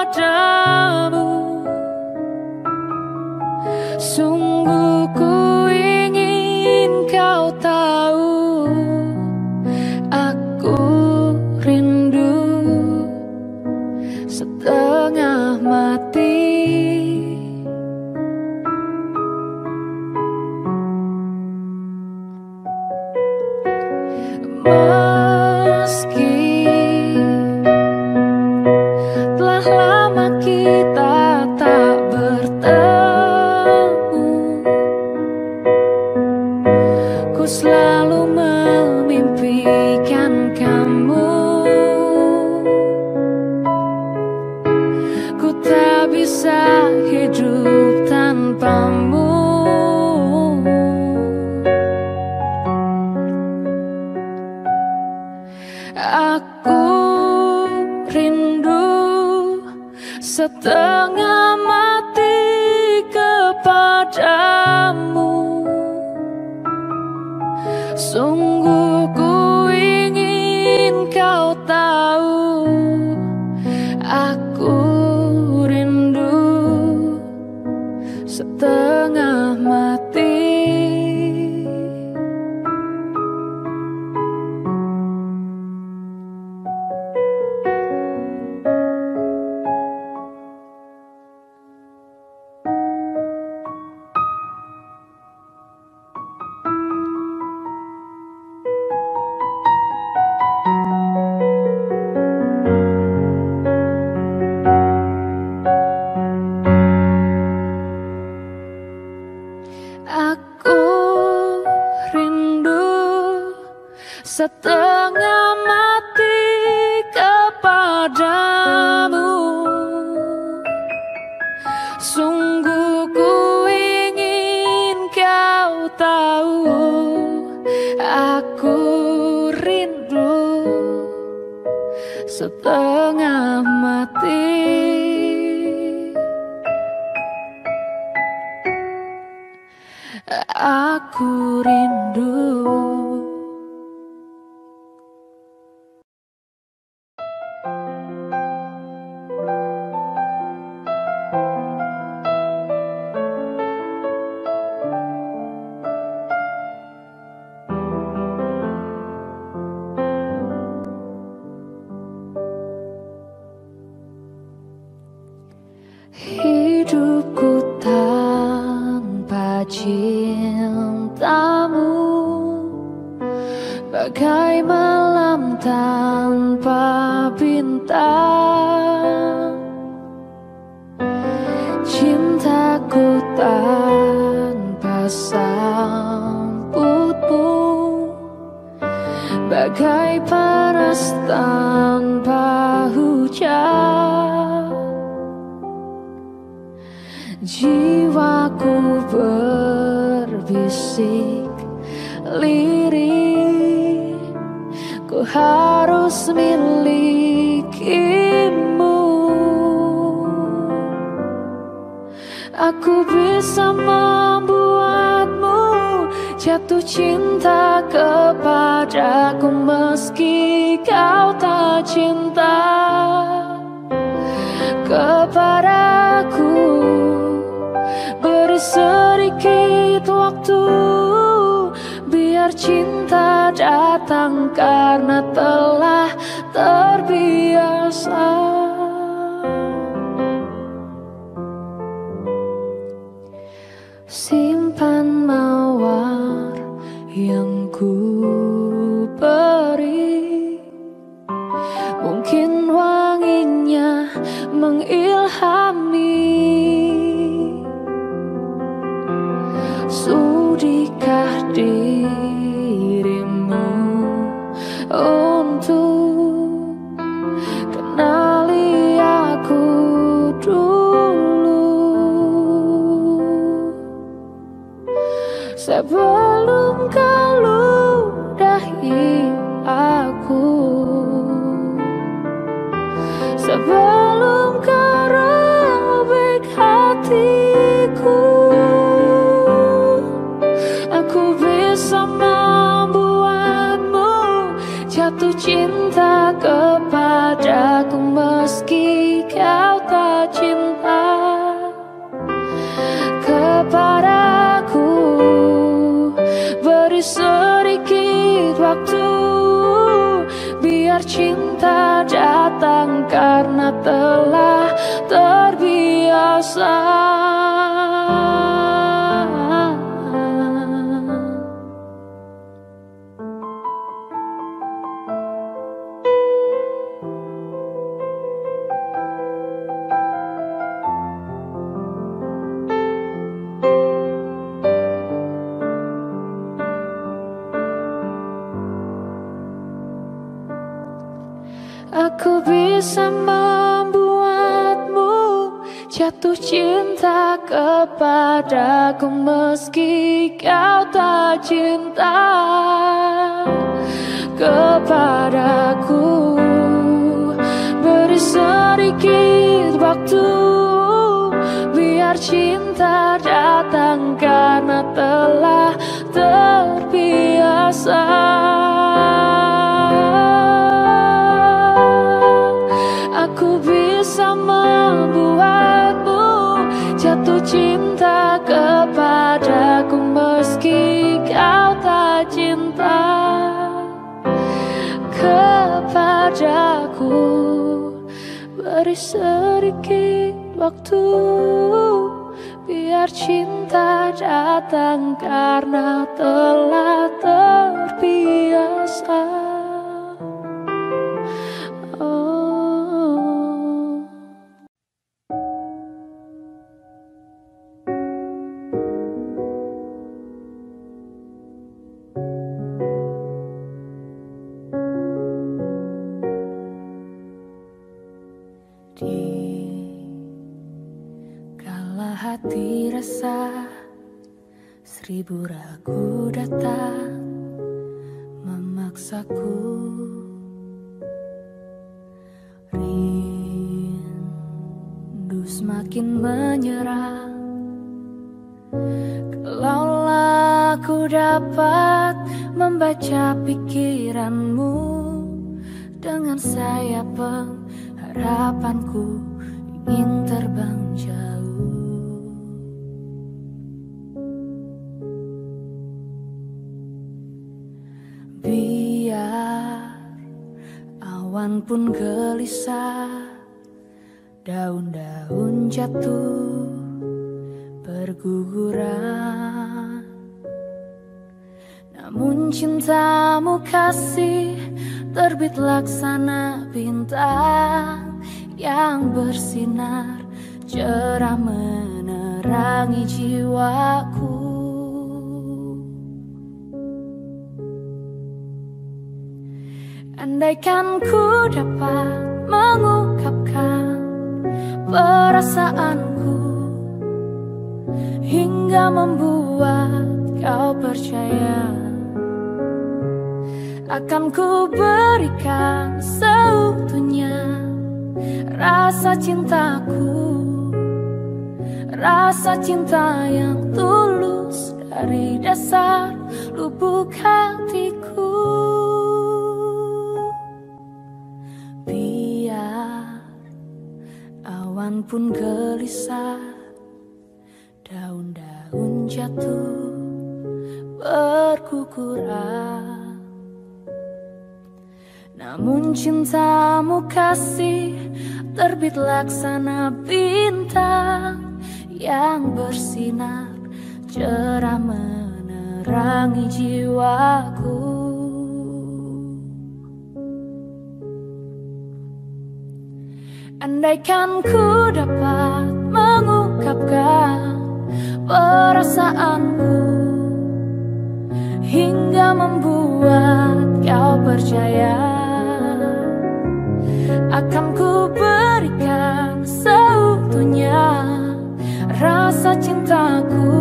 kepadamu. Sungguh ku ingin kau tahu, aku rindu setengah mati. Meski telah lama kita tak bertemu, ku selalu memimpikan kamu. Ku tak bisa hidup tanpamu. Aku rindu setengah mati kepadamu. Sungguh ku ingin kau tahu, aku rindu setengah mati. Aku rindu setengah mati kepadamu. Sungguh ku ingin kau tahu, aku rindu setengah mati. Aku rindu. Hidupku tanpa cintamu bagai malam tanpa bintang. Cintaku tanpa sambutmu bagai panas tanpa hujan. Jiwaku berbisik lirih, ku harus milikimu. Aku bisa membuatmu jatuh cinta kepadaku meski kau tak cinta kepadaku. Beri sedikit waktu, biar cinta datang karena telah terbiasa. Simpan mawar yang ku beri, mungkin wanginya mengilhami. Sudikah dirimu untuk kenali aku dulu, sebelum kau ludahi aku, sebelum kau robek hatiku. Aku bisa membuatmu jatuh cinta kepadaku meski kau tak cinta datang karena telah terbiasa. Aku bisa membuatmu jatuh cinta kepadaku meski kau tak cinta kepadaku. Beri sedikit waktu biar cinta datang karena telah terbiasa. Aku bisa membuatmu jatuh cinta kepadaku meski kau tak cinta kepadaku. Beri sedikit waktu biar cinta datang karena telah terbiasa. Dikala hati rasa seribu ragu datang memaksaku, rindu semakin menyerang. Kalaulah aku dapat membaca pikiranmu dengan sayap harapanku ingin terbang jauh. Biar awan pun gelisah, daun-daun jatuh berguguran, namun cintamu kasih terbit laksana bintang yang bersinar cerah menerangi jiwaku. Andaikan ku dapat mengungkapkan perasaanku hingga membuat kau percaya, akan ku berikan seutuhnya rasa cintaku, rasa cinta yang tulus dari dasar lubuk hatiku. Biar awan pun gelisah, daun-daun jatuh berguguran, namun cintamu kasih terbit laksana bintang yang bersinar cerah menerangi jiwaku. Andaikan ku dapat mengungkapkan perasaanku hingga membuat kau percaya, akan ku berikan seutuhnya rasa cintaku,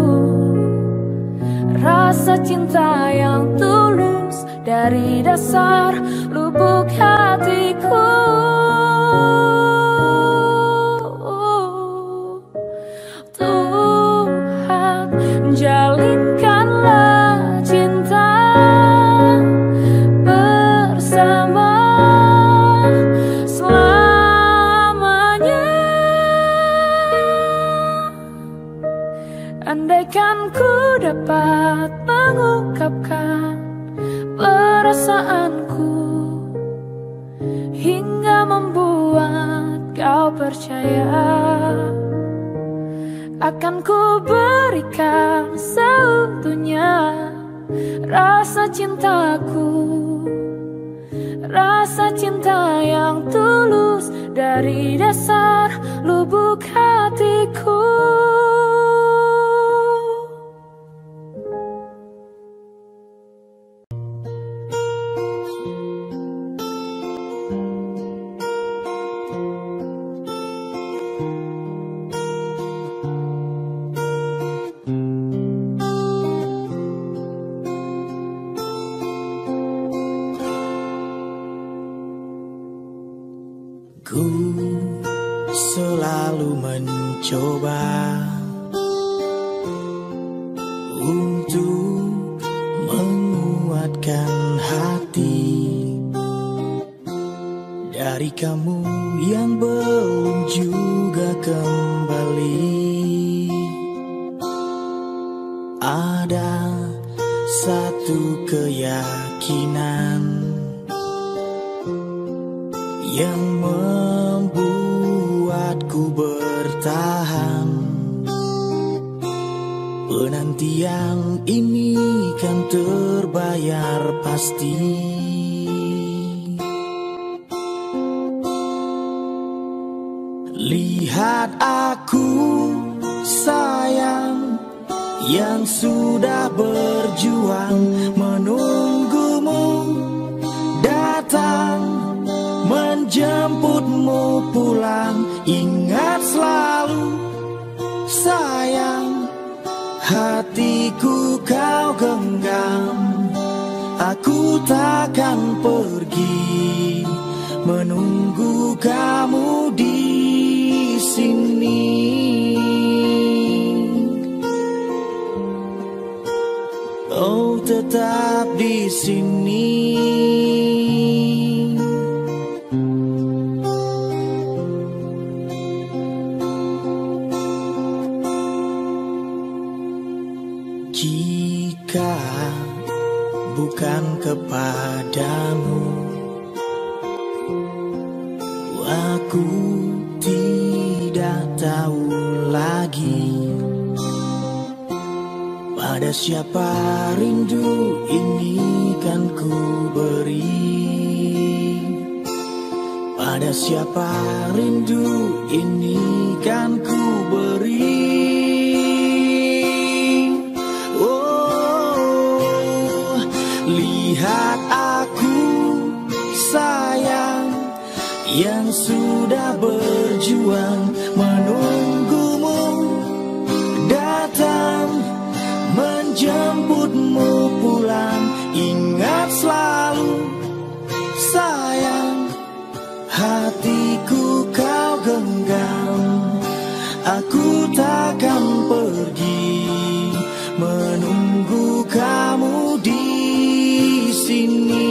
rasa cinta yang tulus dari dasar lubuk hatiku. Tuhan, jalinkanlah cinta bersama selamanya. Andaikan ku dapat mengungkapkan perasaanku kau percaya, akan ku berikan seutuhnya rasa cintaku, rasa cinta yang tulus dari dasar lubuk hatiku. Ku selalu mencoba untuk menguatkan hati dari kamu yang belum juga kembali. Ada satu keyakinan yang membuatku bertahan. Penantian ini kan terbayar pasti. Lihat aku sayang, yang sudah berjuang menunggumu datang, menjemputmu pulang. Ingat selalu sayang, hatiku kau genggam. Aku takkan pergi, menunggu kamu di sini. Oh, tetap di sini. Jika bukan kepadamu, aku tidak tahu lagi pada siapa rindu ini kan ku beri. Pada siapa rindu ini kan ku beri. Lihat aku sayang, yang sudah berjuang menunggumu datang, menjemputmu pulang. Ingat selalu sayang, hatiku kau genggam. Aku takkan pergi, menunggu kamu di sini.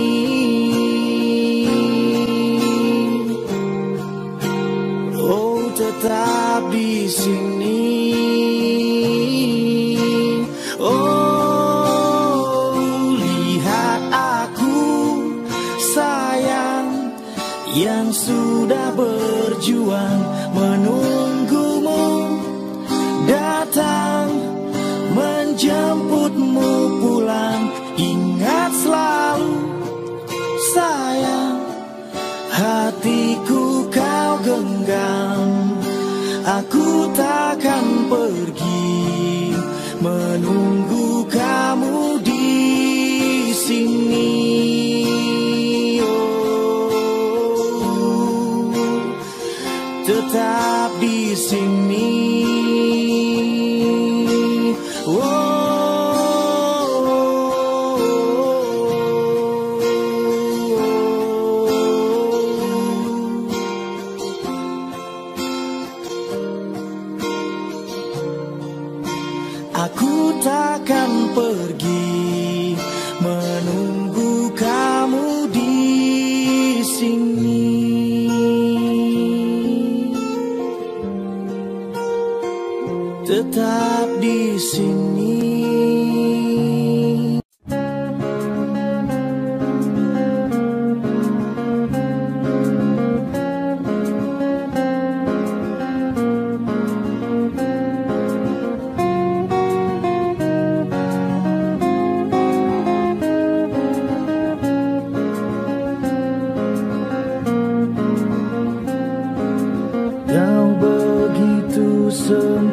Oh, tetap di sini. Oh, lihat aku sayang, yang sudah berjuang menunggumu datang, menjemputmu pulang. Ingat selalu sayang, hatiku kau genggam. Aku takkan pergi, menunggu kamu di sini. Oh, tetap di sini. Oh, aku takkan pergi, menunggu kamu di sini. Tetap di sini.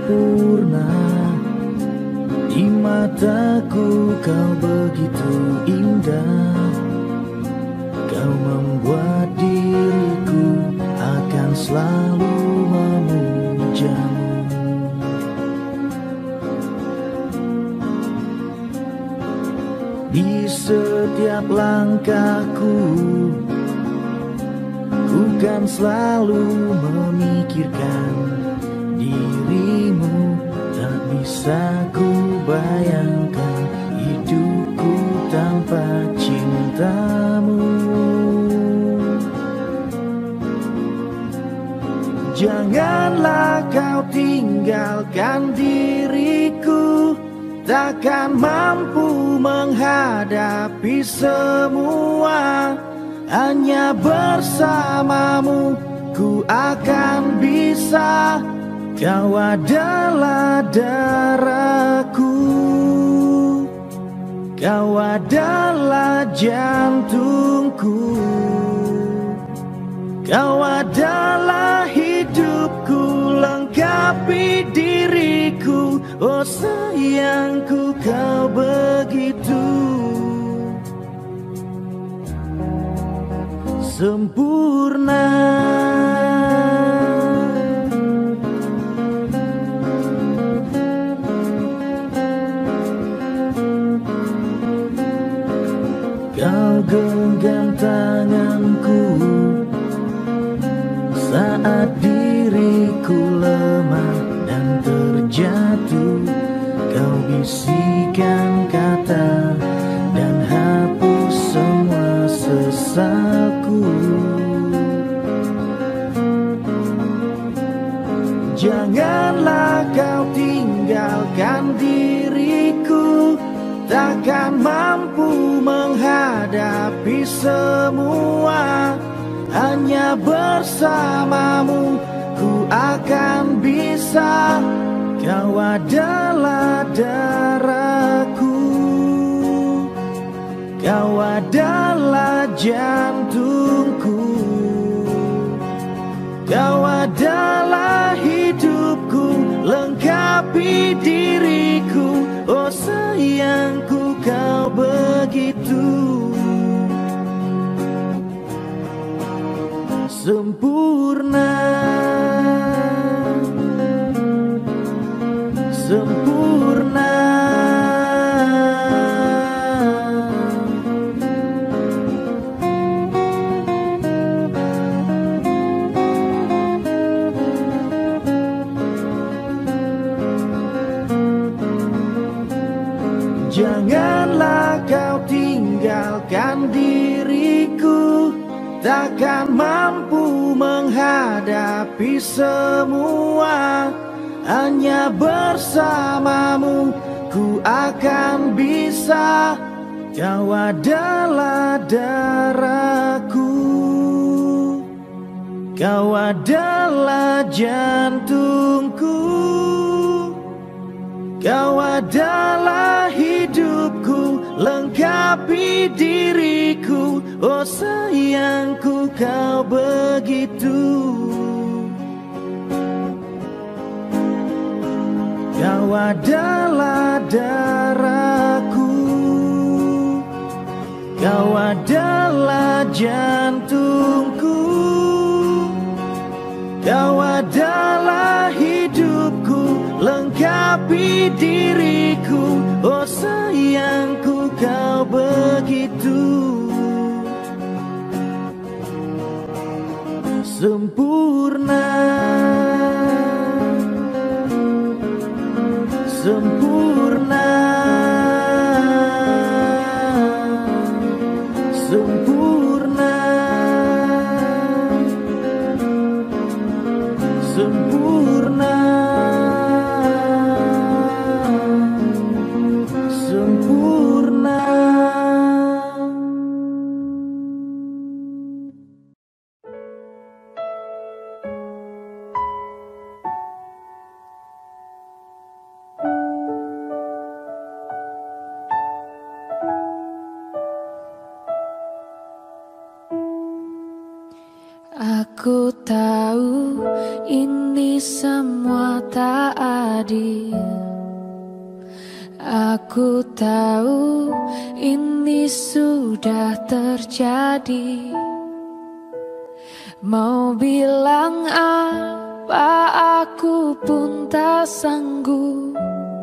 sempurna. Di mataku kau begitu indah. Kau membuat diriku akan selalu memujamu. Di setiap langkahku, ku kan selalu memikirkan dirimu. Tak bisa ku bayangkan hidupku tanpa cintamu. Janganlah kau tinggalkan diriku. Takkan mampu menghadapi semua. Hanya bersamamu ku akan bisa. Kau adalah darahku, kau adalah jantungku, kau adalah hidupku, lengkapi diriku. Oh sayangku, kau begitu sempurna. Kau genggam tanganku saat diriku lemah dan terjatuh. Kau bisikan kata dan hapus semua sesalku. Janganlah kau tinggalkan diriku. Takkan mampu menghadapi semua. Hanya bersamamu ku akan bisa. Kau adalah darahku, kau adalah jantungku, kau adalah hidupku, lengkapi diriku. Oh sayangku, kau begitu sempurna, sempurna. Janganlah kau tinggalkan diriku. Takkan mampu menghadapi semua. Hanya bersamamu ku akan bisa. Kau adalah darahku, kau adalah jantungku, kau adalah hidupku, lengkapi diriku. Oh sayangku, kau begitu. Kau adalah darahku, kau adalah jantungku, kau adalah hidupku, lengkapi diriku. Oh sayangku, kau begitu sempurna, sempurna, sempurna, sempurna, sempurna. Aku tahu ini semua adil. Aku tahu ini sudah terjadi. Mau bilang apa aku pun tak sanggup.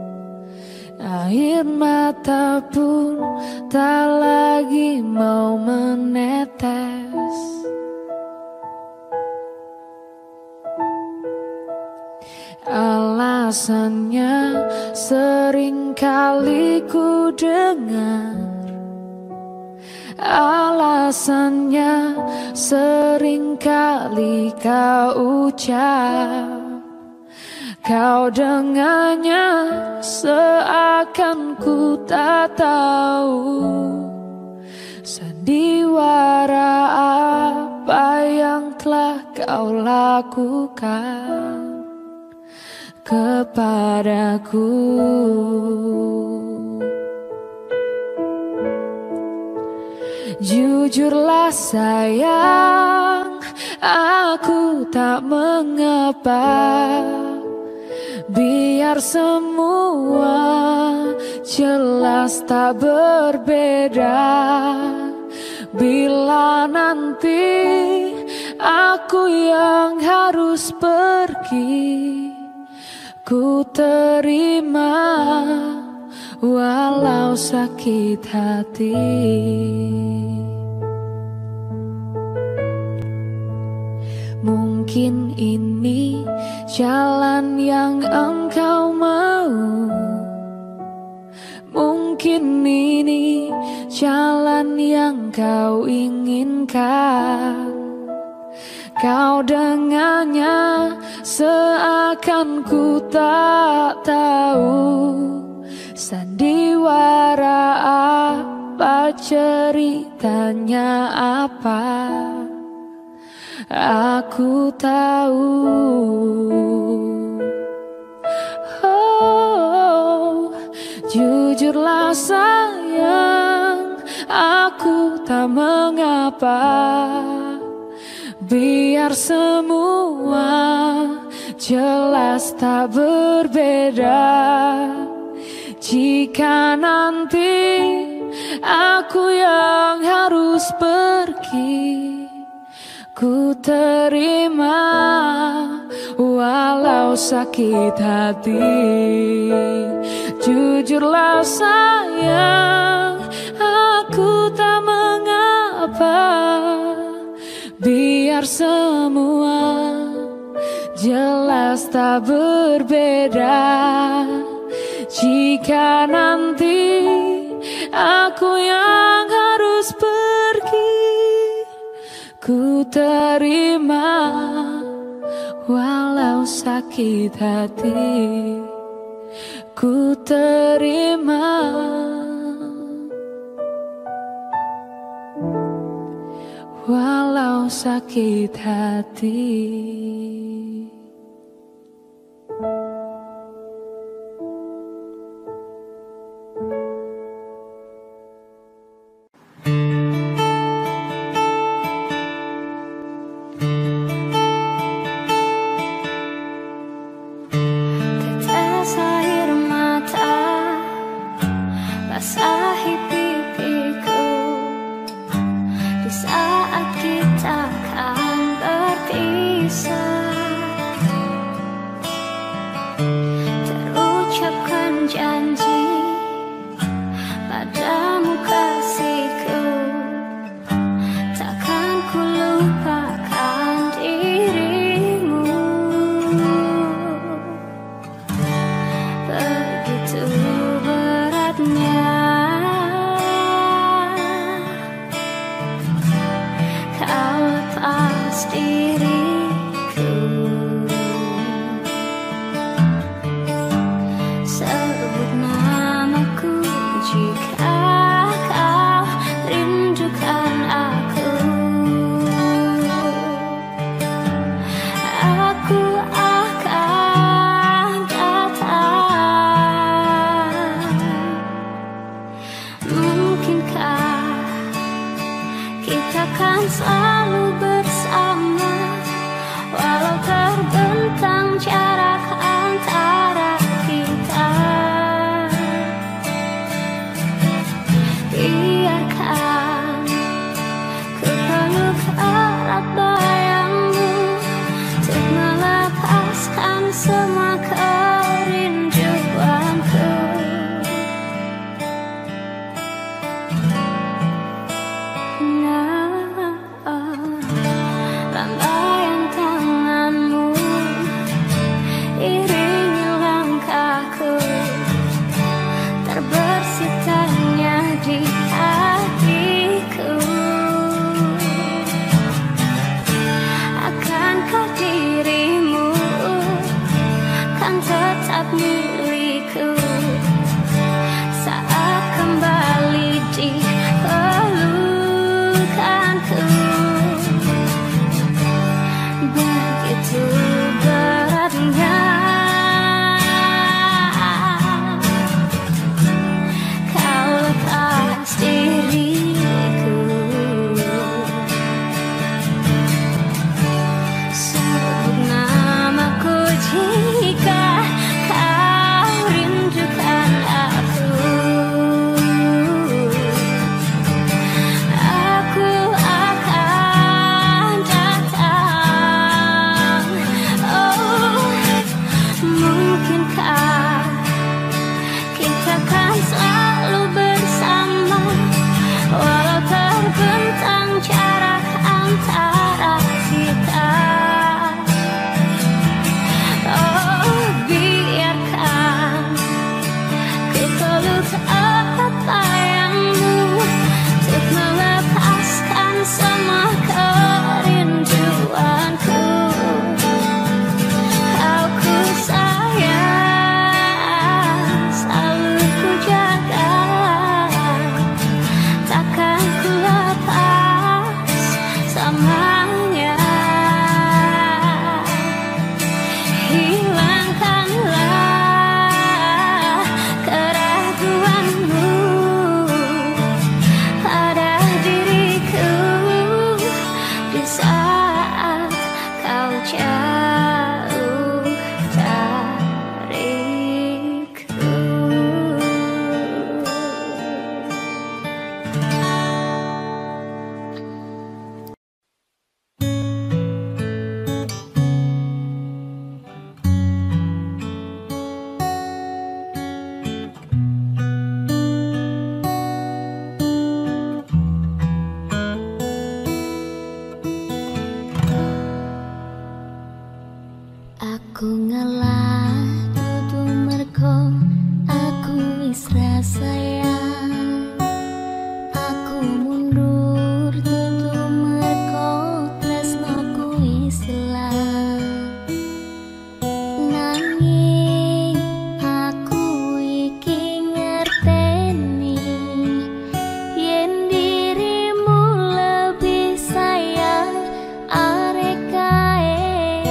Air mata pun tak lagi mau menetes. Alasannya sering kali ku dengar. Alasannya sering kali kau ucap. Kau dengannya seakan ku tak tahu sandiwara apa yang telah kau lakukan kepadaku. Jujurlah sayang, aku tak mengapa. Biar semua jelas tak berbeda. Bila nanti aku yang harus pergi, ku terima walau sakit hati. Mungkin ini jalan yang engkau mau. Mungkin ini jalan yang kau inginkan. Kau dengannya seakan ku tak tahu sandiwara apa, ceritanya apa. Aku tahu. Oh, jujurlah sayang, aku tak mengapa. Biar semua jelas tak berbeda. Jika nanti aku yang harus pergi, ku terima walau sakit hati. Jujurlah sayang, aku tak mengapa. Biar semua jelas tak berbeda. Jika nanti aku yang harus pergi, ku terima walau sakit hati. Ku terima walau sakit hati. Basahi pipiku di saat kita akan berpisah. semua kerinduanku. Lambaian tanganmu iringi langkahku, terbersit tanya di hatiku. Akankah dirimu kan tetap milikku saat kembali di pelukanku? Begitu beratnya kau lepas diriku. Sebut namaku jika kau rindukan aku. Aku akan datang. Oh, mungkinkah kita kan selalu bersama, walau terbentang jarak antara kita. Oh, biarkan ku peluk erat layangmu untuk melepaskan semua kerinduanku. Kau ku sayang, selalu ku jaga, takkan ku lepas selamanya. Hilangkanlah keraguanmu pada diriku di saat kau jauh dariku. Aku ngalah dudu mergo aku wis ra sayang. Aku mundur dudu mergo tresnoku wis ilang. Nanging aku iki ngerteni yen dirimu lebih sayang arek kae.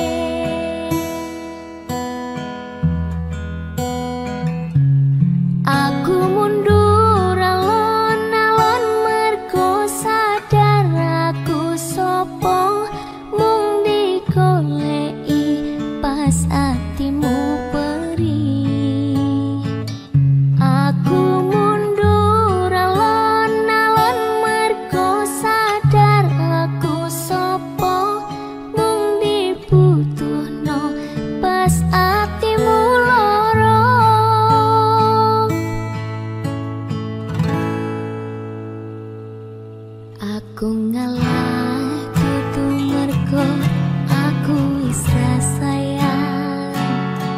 Aku mundur alon-alon mergo sadar aku sopo mung digoleki pas atimu perih. Aku mundur alon-alon mergo sadar aku sopo mung dibutuhno pas atimu loro. Aku ngalah dudu mergo aku wis ra sayang.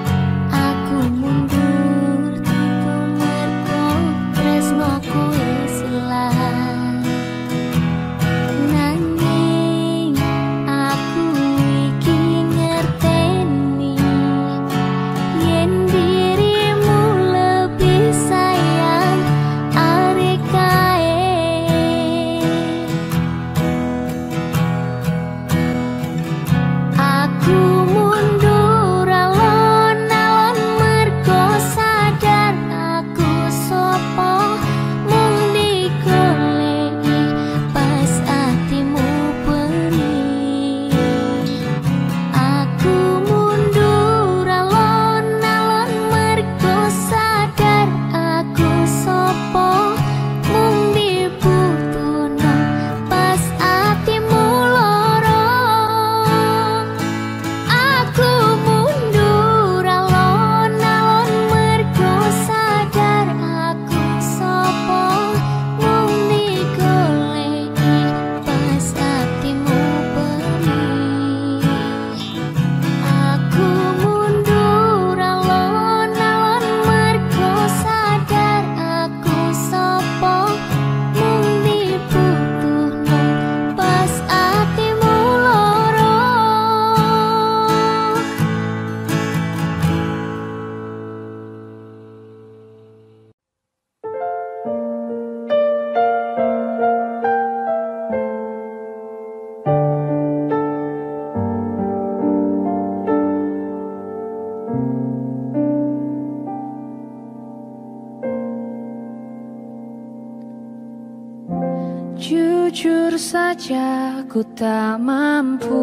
Jujur saja ku tak mampu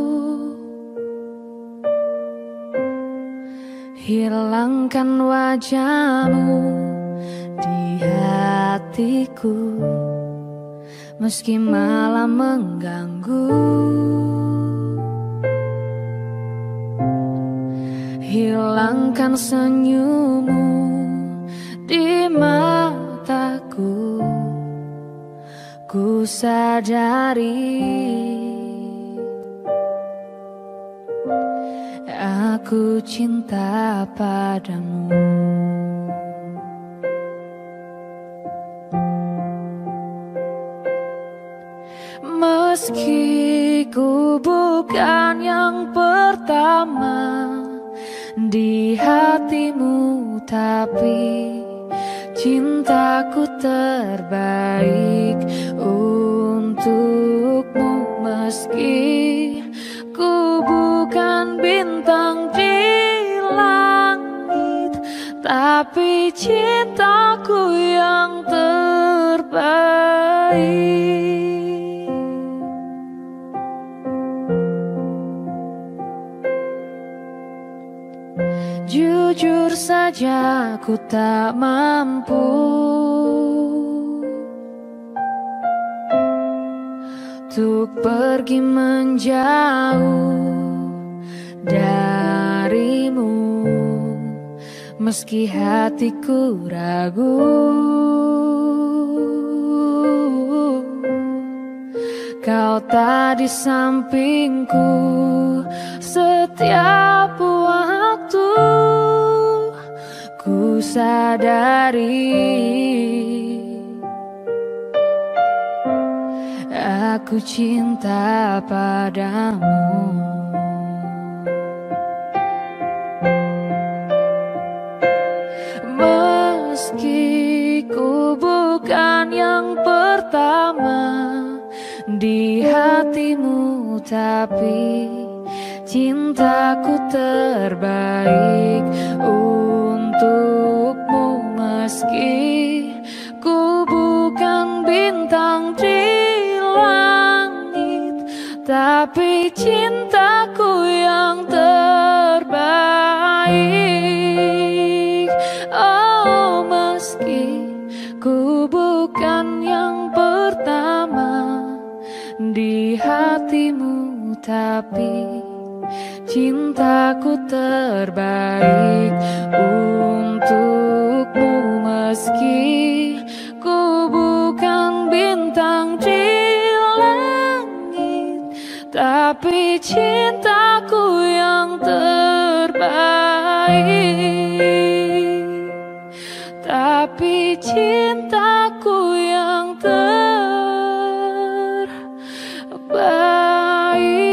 hilangkan wajahmu di hatiku, meski malam mengganggu. Hilangkan senyummu di mataku, ku sadari aku cinta padamu. Meski ku bukan yang pertama di hatimu, tapi cintaku terbaik untukmu. Meski ku bukan bintang di langit, tapi cintaku yang terbaik. Jujur saja ku tak mampu untuk pergi menjauh darimu, meski hatiku ragu. Kau tak di sampingku setiap waktu, ku sadari aku cinta padamu. Meski ku bukan yang pertama di hatimu, tapi cintaku terbaik untukmu. Meski ku bukan bintang di langit, tapi cintaku yang terbaik. Oh, meski ku bukan yang pertama di hatimu, tapi cintaku terbaik untukmu. Meski ku bukan bintang di langit, tapi cintaku yang terbaik. Tapi cintaku yang terbaik.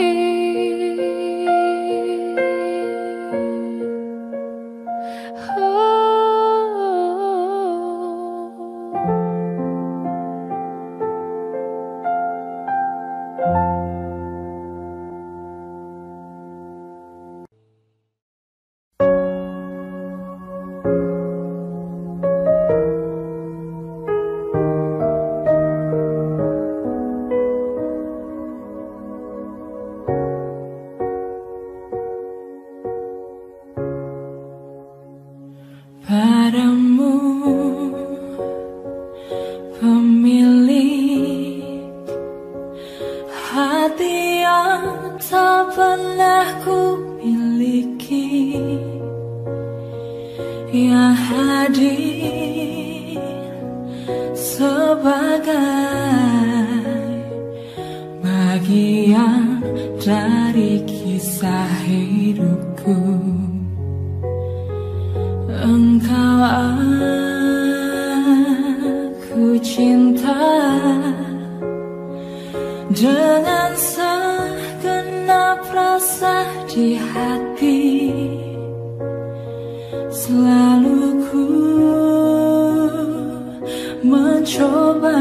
Padamu pemilik hati yang tak pernah ku miliki, yang hadir sebagai bagian dari kisah hidupku. Engkau aku cinta dengan segenap rasa di hati. Selalu ku mencoba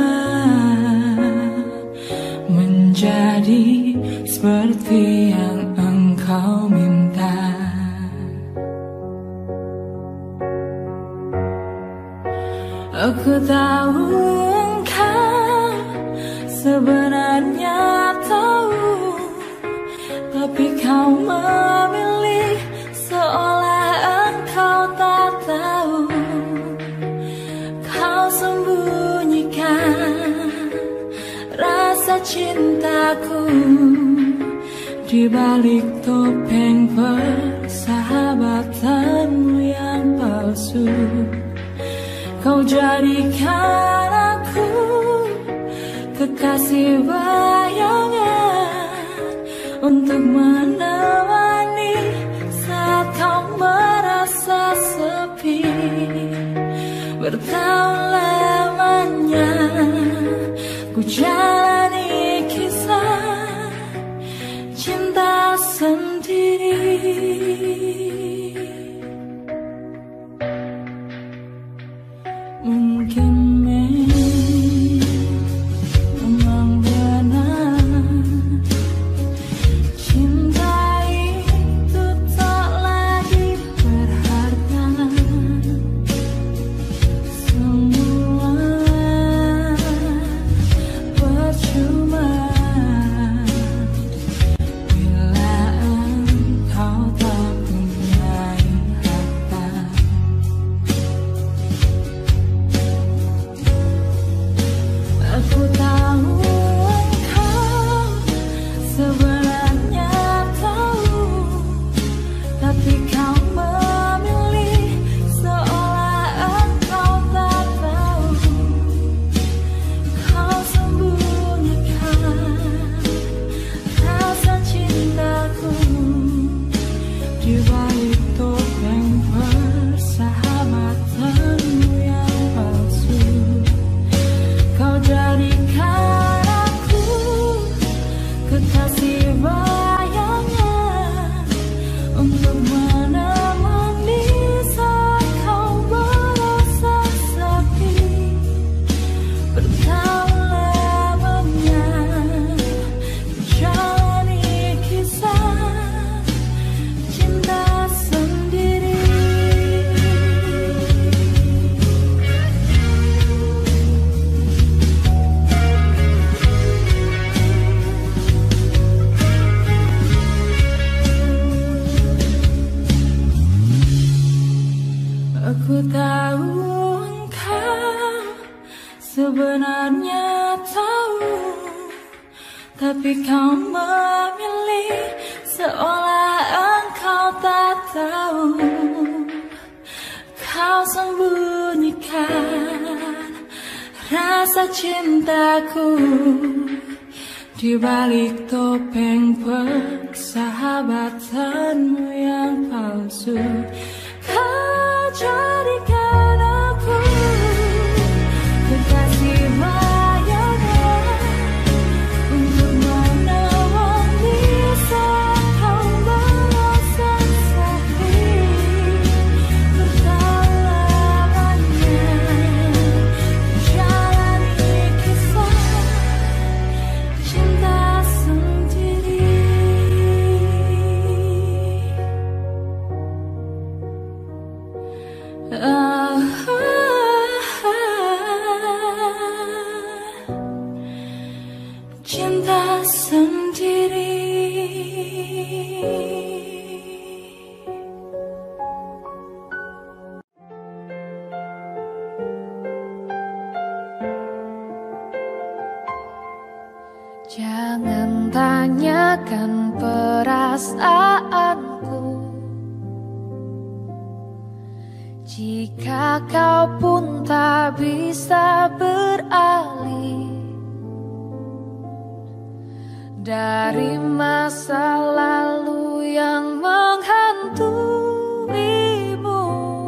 menjadi seperti yang engkau minta. Aku tahu engkau kau memilih seolah engkau tak tahu. Kau sembunyikan rasa cintaku di balik topeng persahabatanmu yang palsu. Kau jadikan aku kekasih bayangan untuk menemani saat kau merasa sepi. Bertahun lamanya ku jalani kisah cinta sendiri. Mungkin memang benar cinta itu tak lagi berharga. Semua percuma bila engkau tak punya harta. Aku tahu engkau sebenarnya tahu, tapi kau memilih seolah engkau tak tahu. Kau sembunyikan rasa cintaku di balik topeng persahabatanmu yang palsu. Kau jadikan aku kekasih bayangan untuk menemani saat kau merasa sepi. Bertahun lamanya ku jalani kisah cinta sendiri. Aku tahu engkau sebenarnya tahu, tapi kau memilih seolah engkau tak tahu. Kau sembunyikan rasa cintaku di balik topeng persahabatanmu yang palsu. Kau jadikan aku kekasih bayangan untuk menemani saat kau merasa sepi. Bertahun lamanya ku jalani kisah cinta sendiri. Cinta sendiri. Jangan tanyakan perasaanku jika kau pun tak bisa beralih dari masa lalu yang menghantuimu.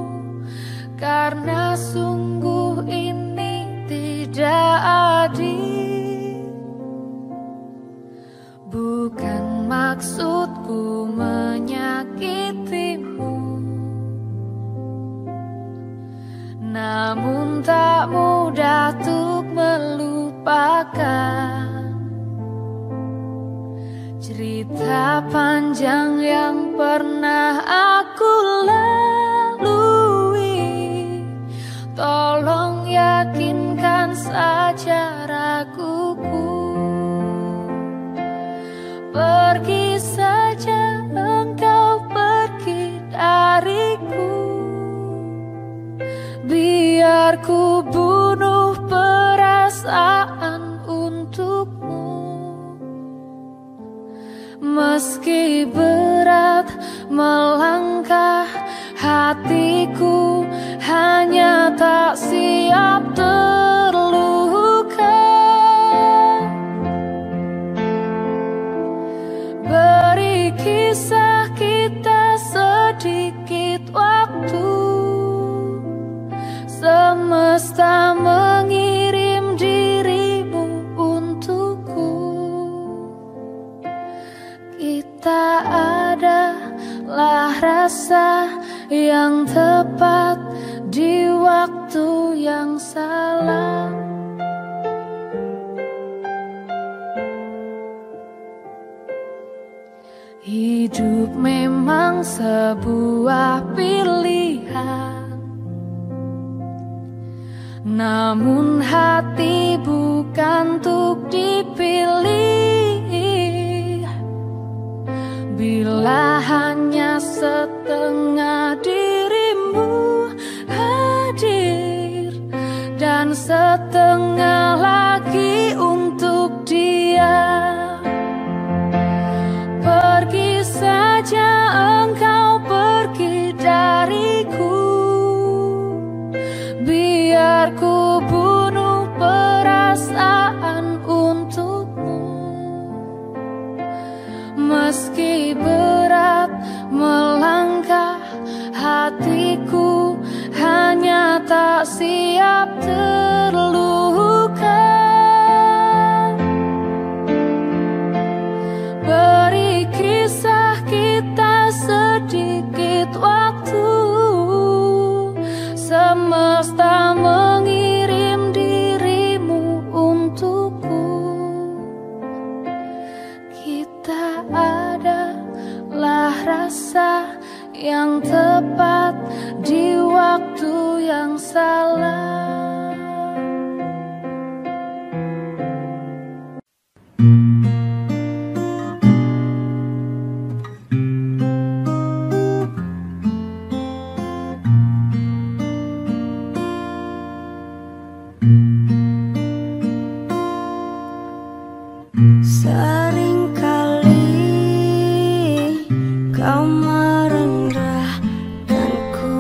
Karena sungguh ini tidak adil. Bukan maksudku menyakitimu, namun tak mudah untuk melupakan cerita panjang yang pernah aku lalui. Tolong yakinkan saja raguku. Pergi saja biar ku bunuh perasaan untukmu. Meski berat melangkah, hatiku hanya tak siap terluka. Beri kisah kita sedikit waktu, semesta mengirim dirimu untukku. Kita adalah rasa yang tepat di waktu yang salah. Hidup memang sebuah pilihan, namun hati bukan untuk dipilih. Bila hanya setengah dirimu hadir dan setengah lagi untuk dia, pergi saja engkau, pergi dariku. Biar ku bunuh perasaan untukmu. Meski berat melangkah, hatiku hanya tak siap terluka. Beri kisah kita sedikit waktu, semesta mengirim dirimu untukku. Kita adalah rasa yang tepat di waktu yang salah. Seringkali kau merendahkanku,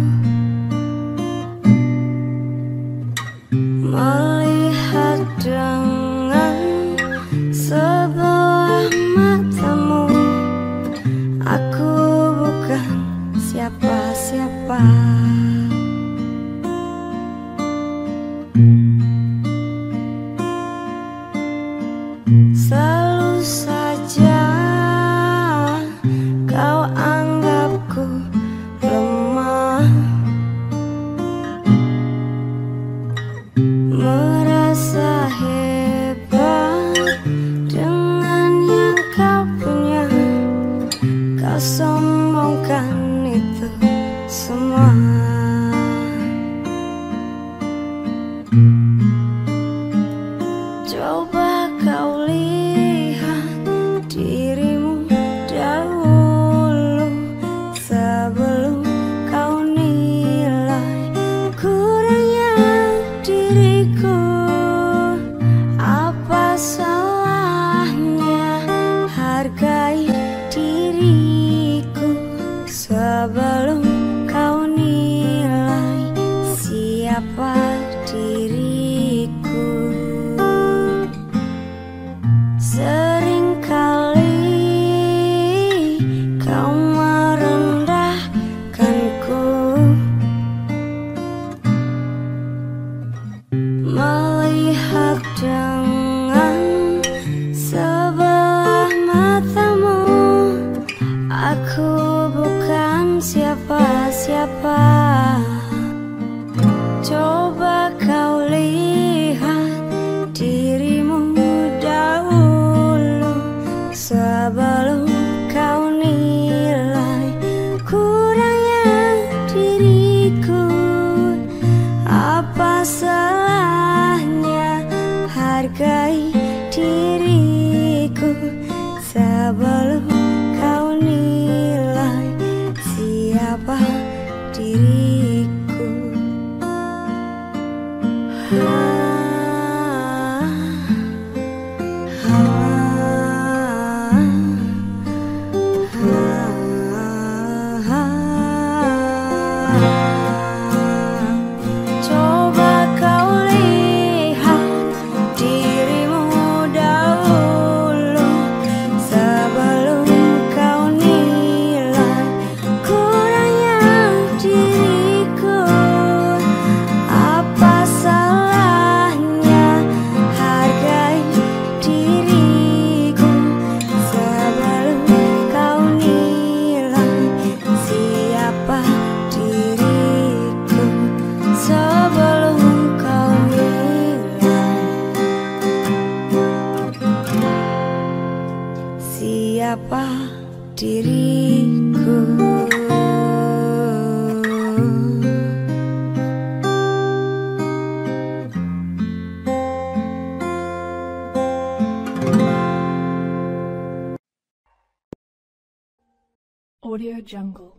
melihat dengan sebelah matamu. Aku bukan siapa-siapa. Selalu saja kau anggapku lemah, merasa hebat dengan yang kau punya. Kau sombongkan itu semua. Coba kau lihat dirimu dahulu sebelum kau nilai kurangnya diriku. Apa salahnya hargai diriku sebelum kau nilai siapa diriku. Seringkali kau merendahkanku, melihat dengan sebelah matamu. Aku bukan siapa-siapa. Coba kau lihat dirimu dahulu sebelum kau nilai kurangnya diriku. Apa salahnya hargai diriku sebelum kau nilai siapa diriku. Audio Jungle.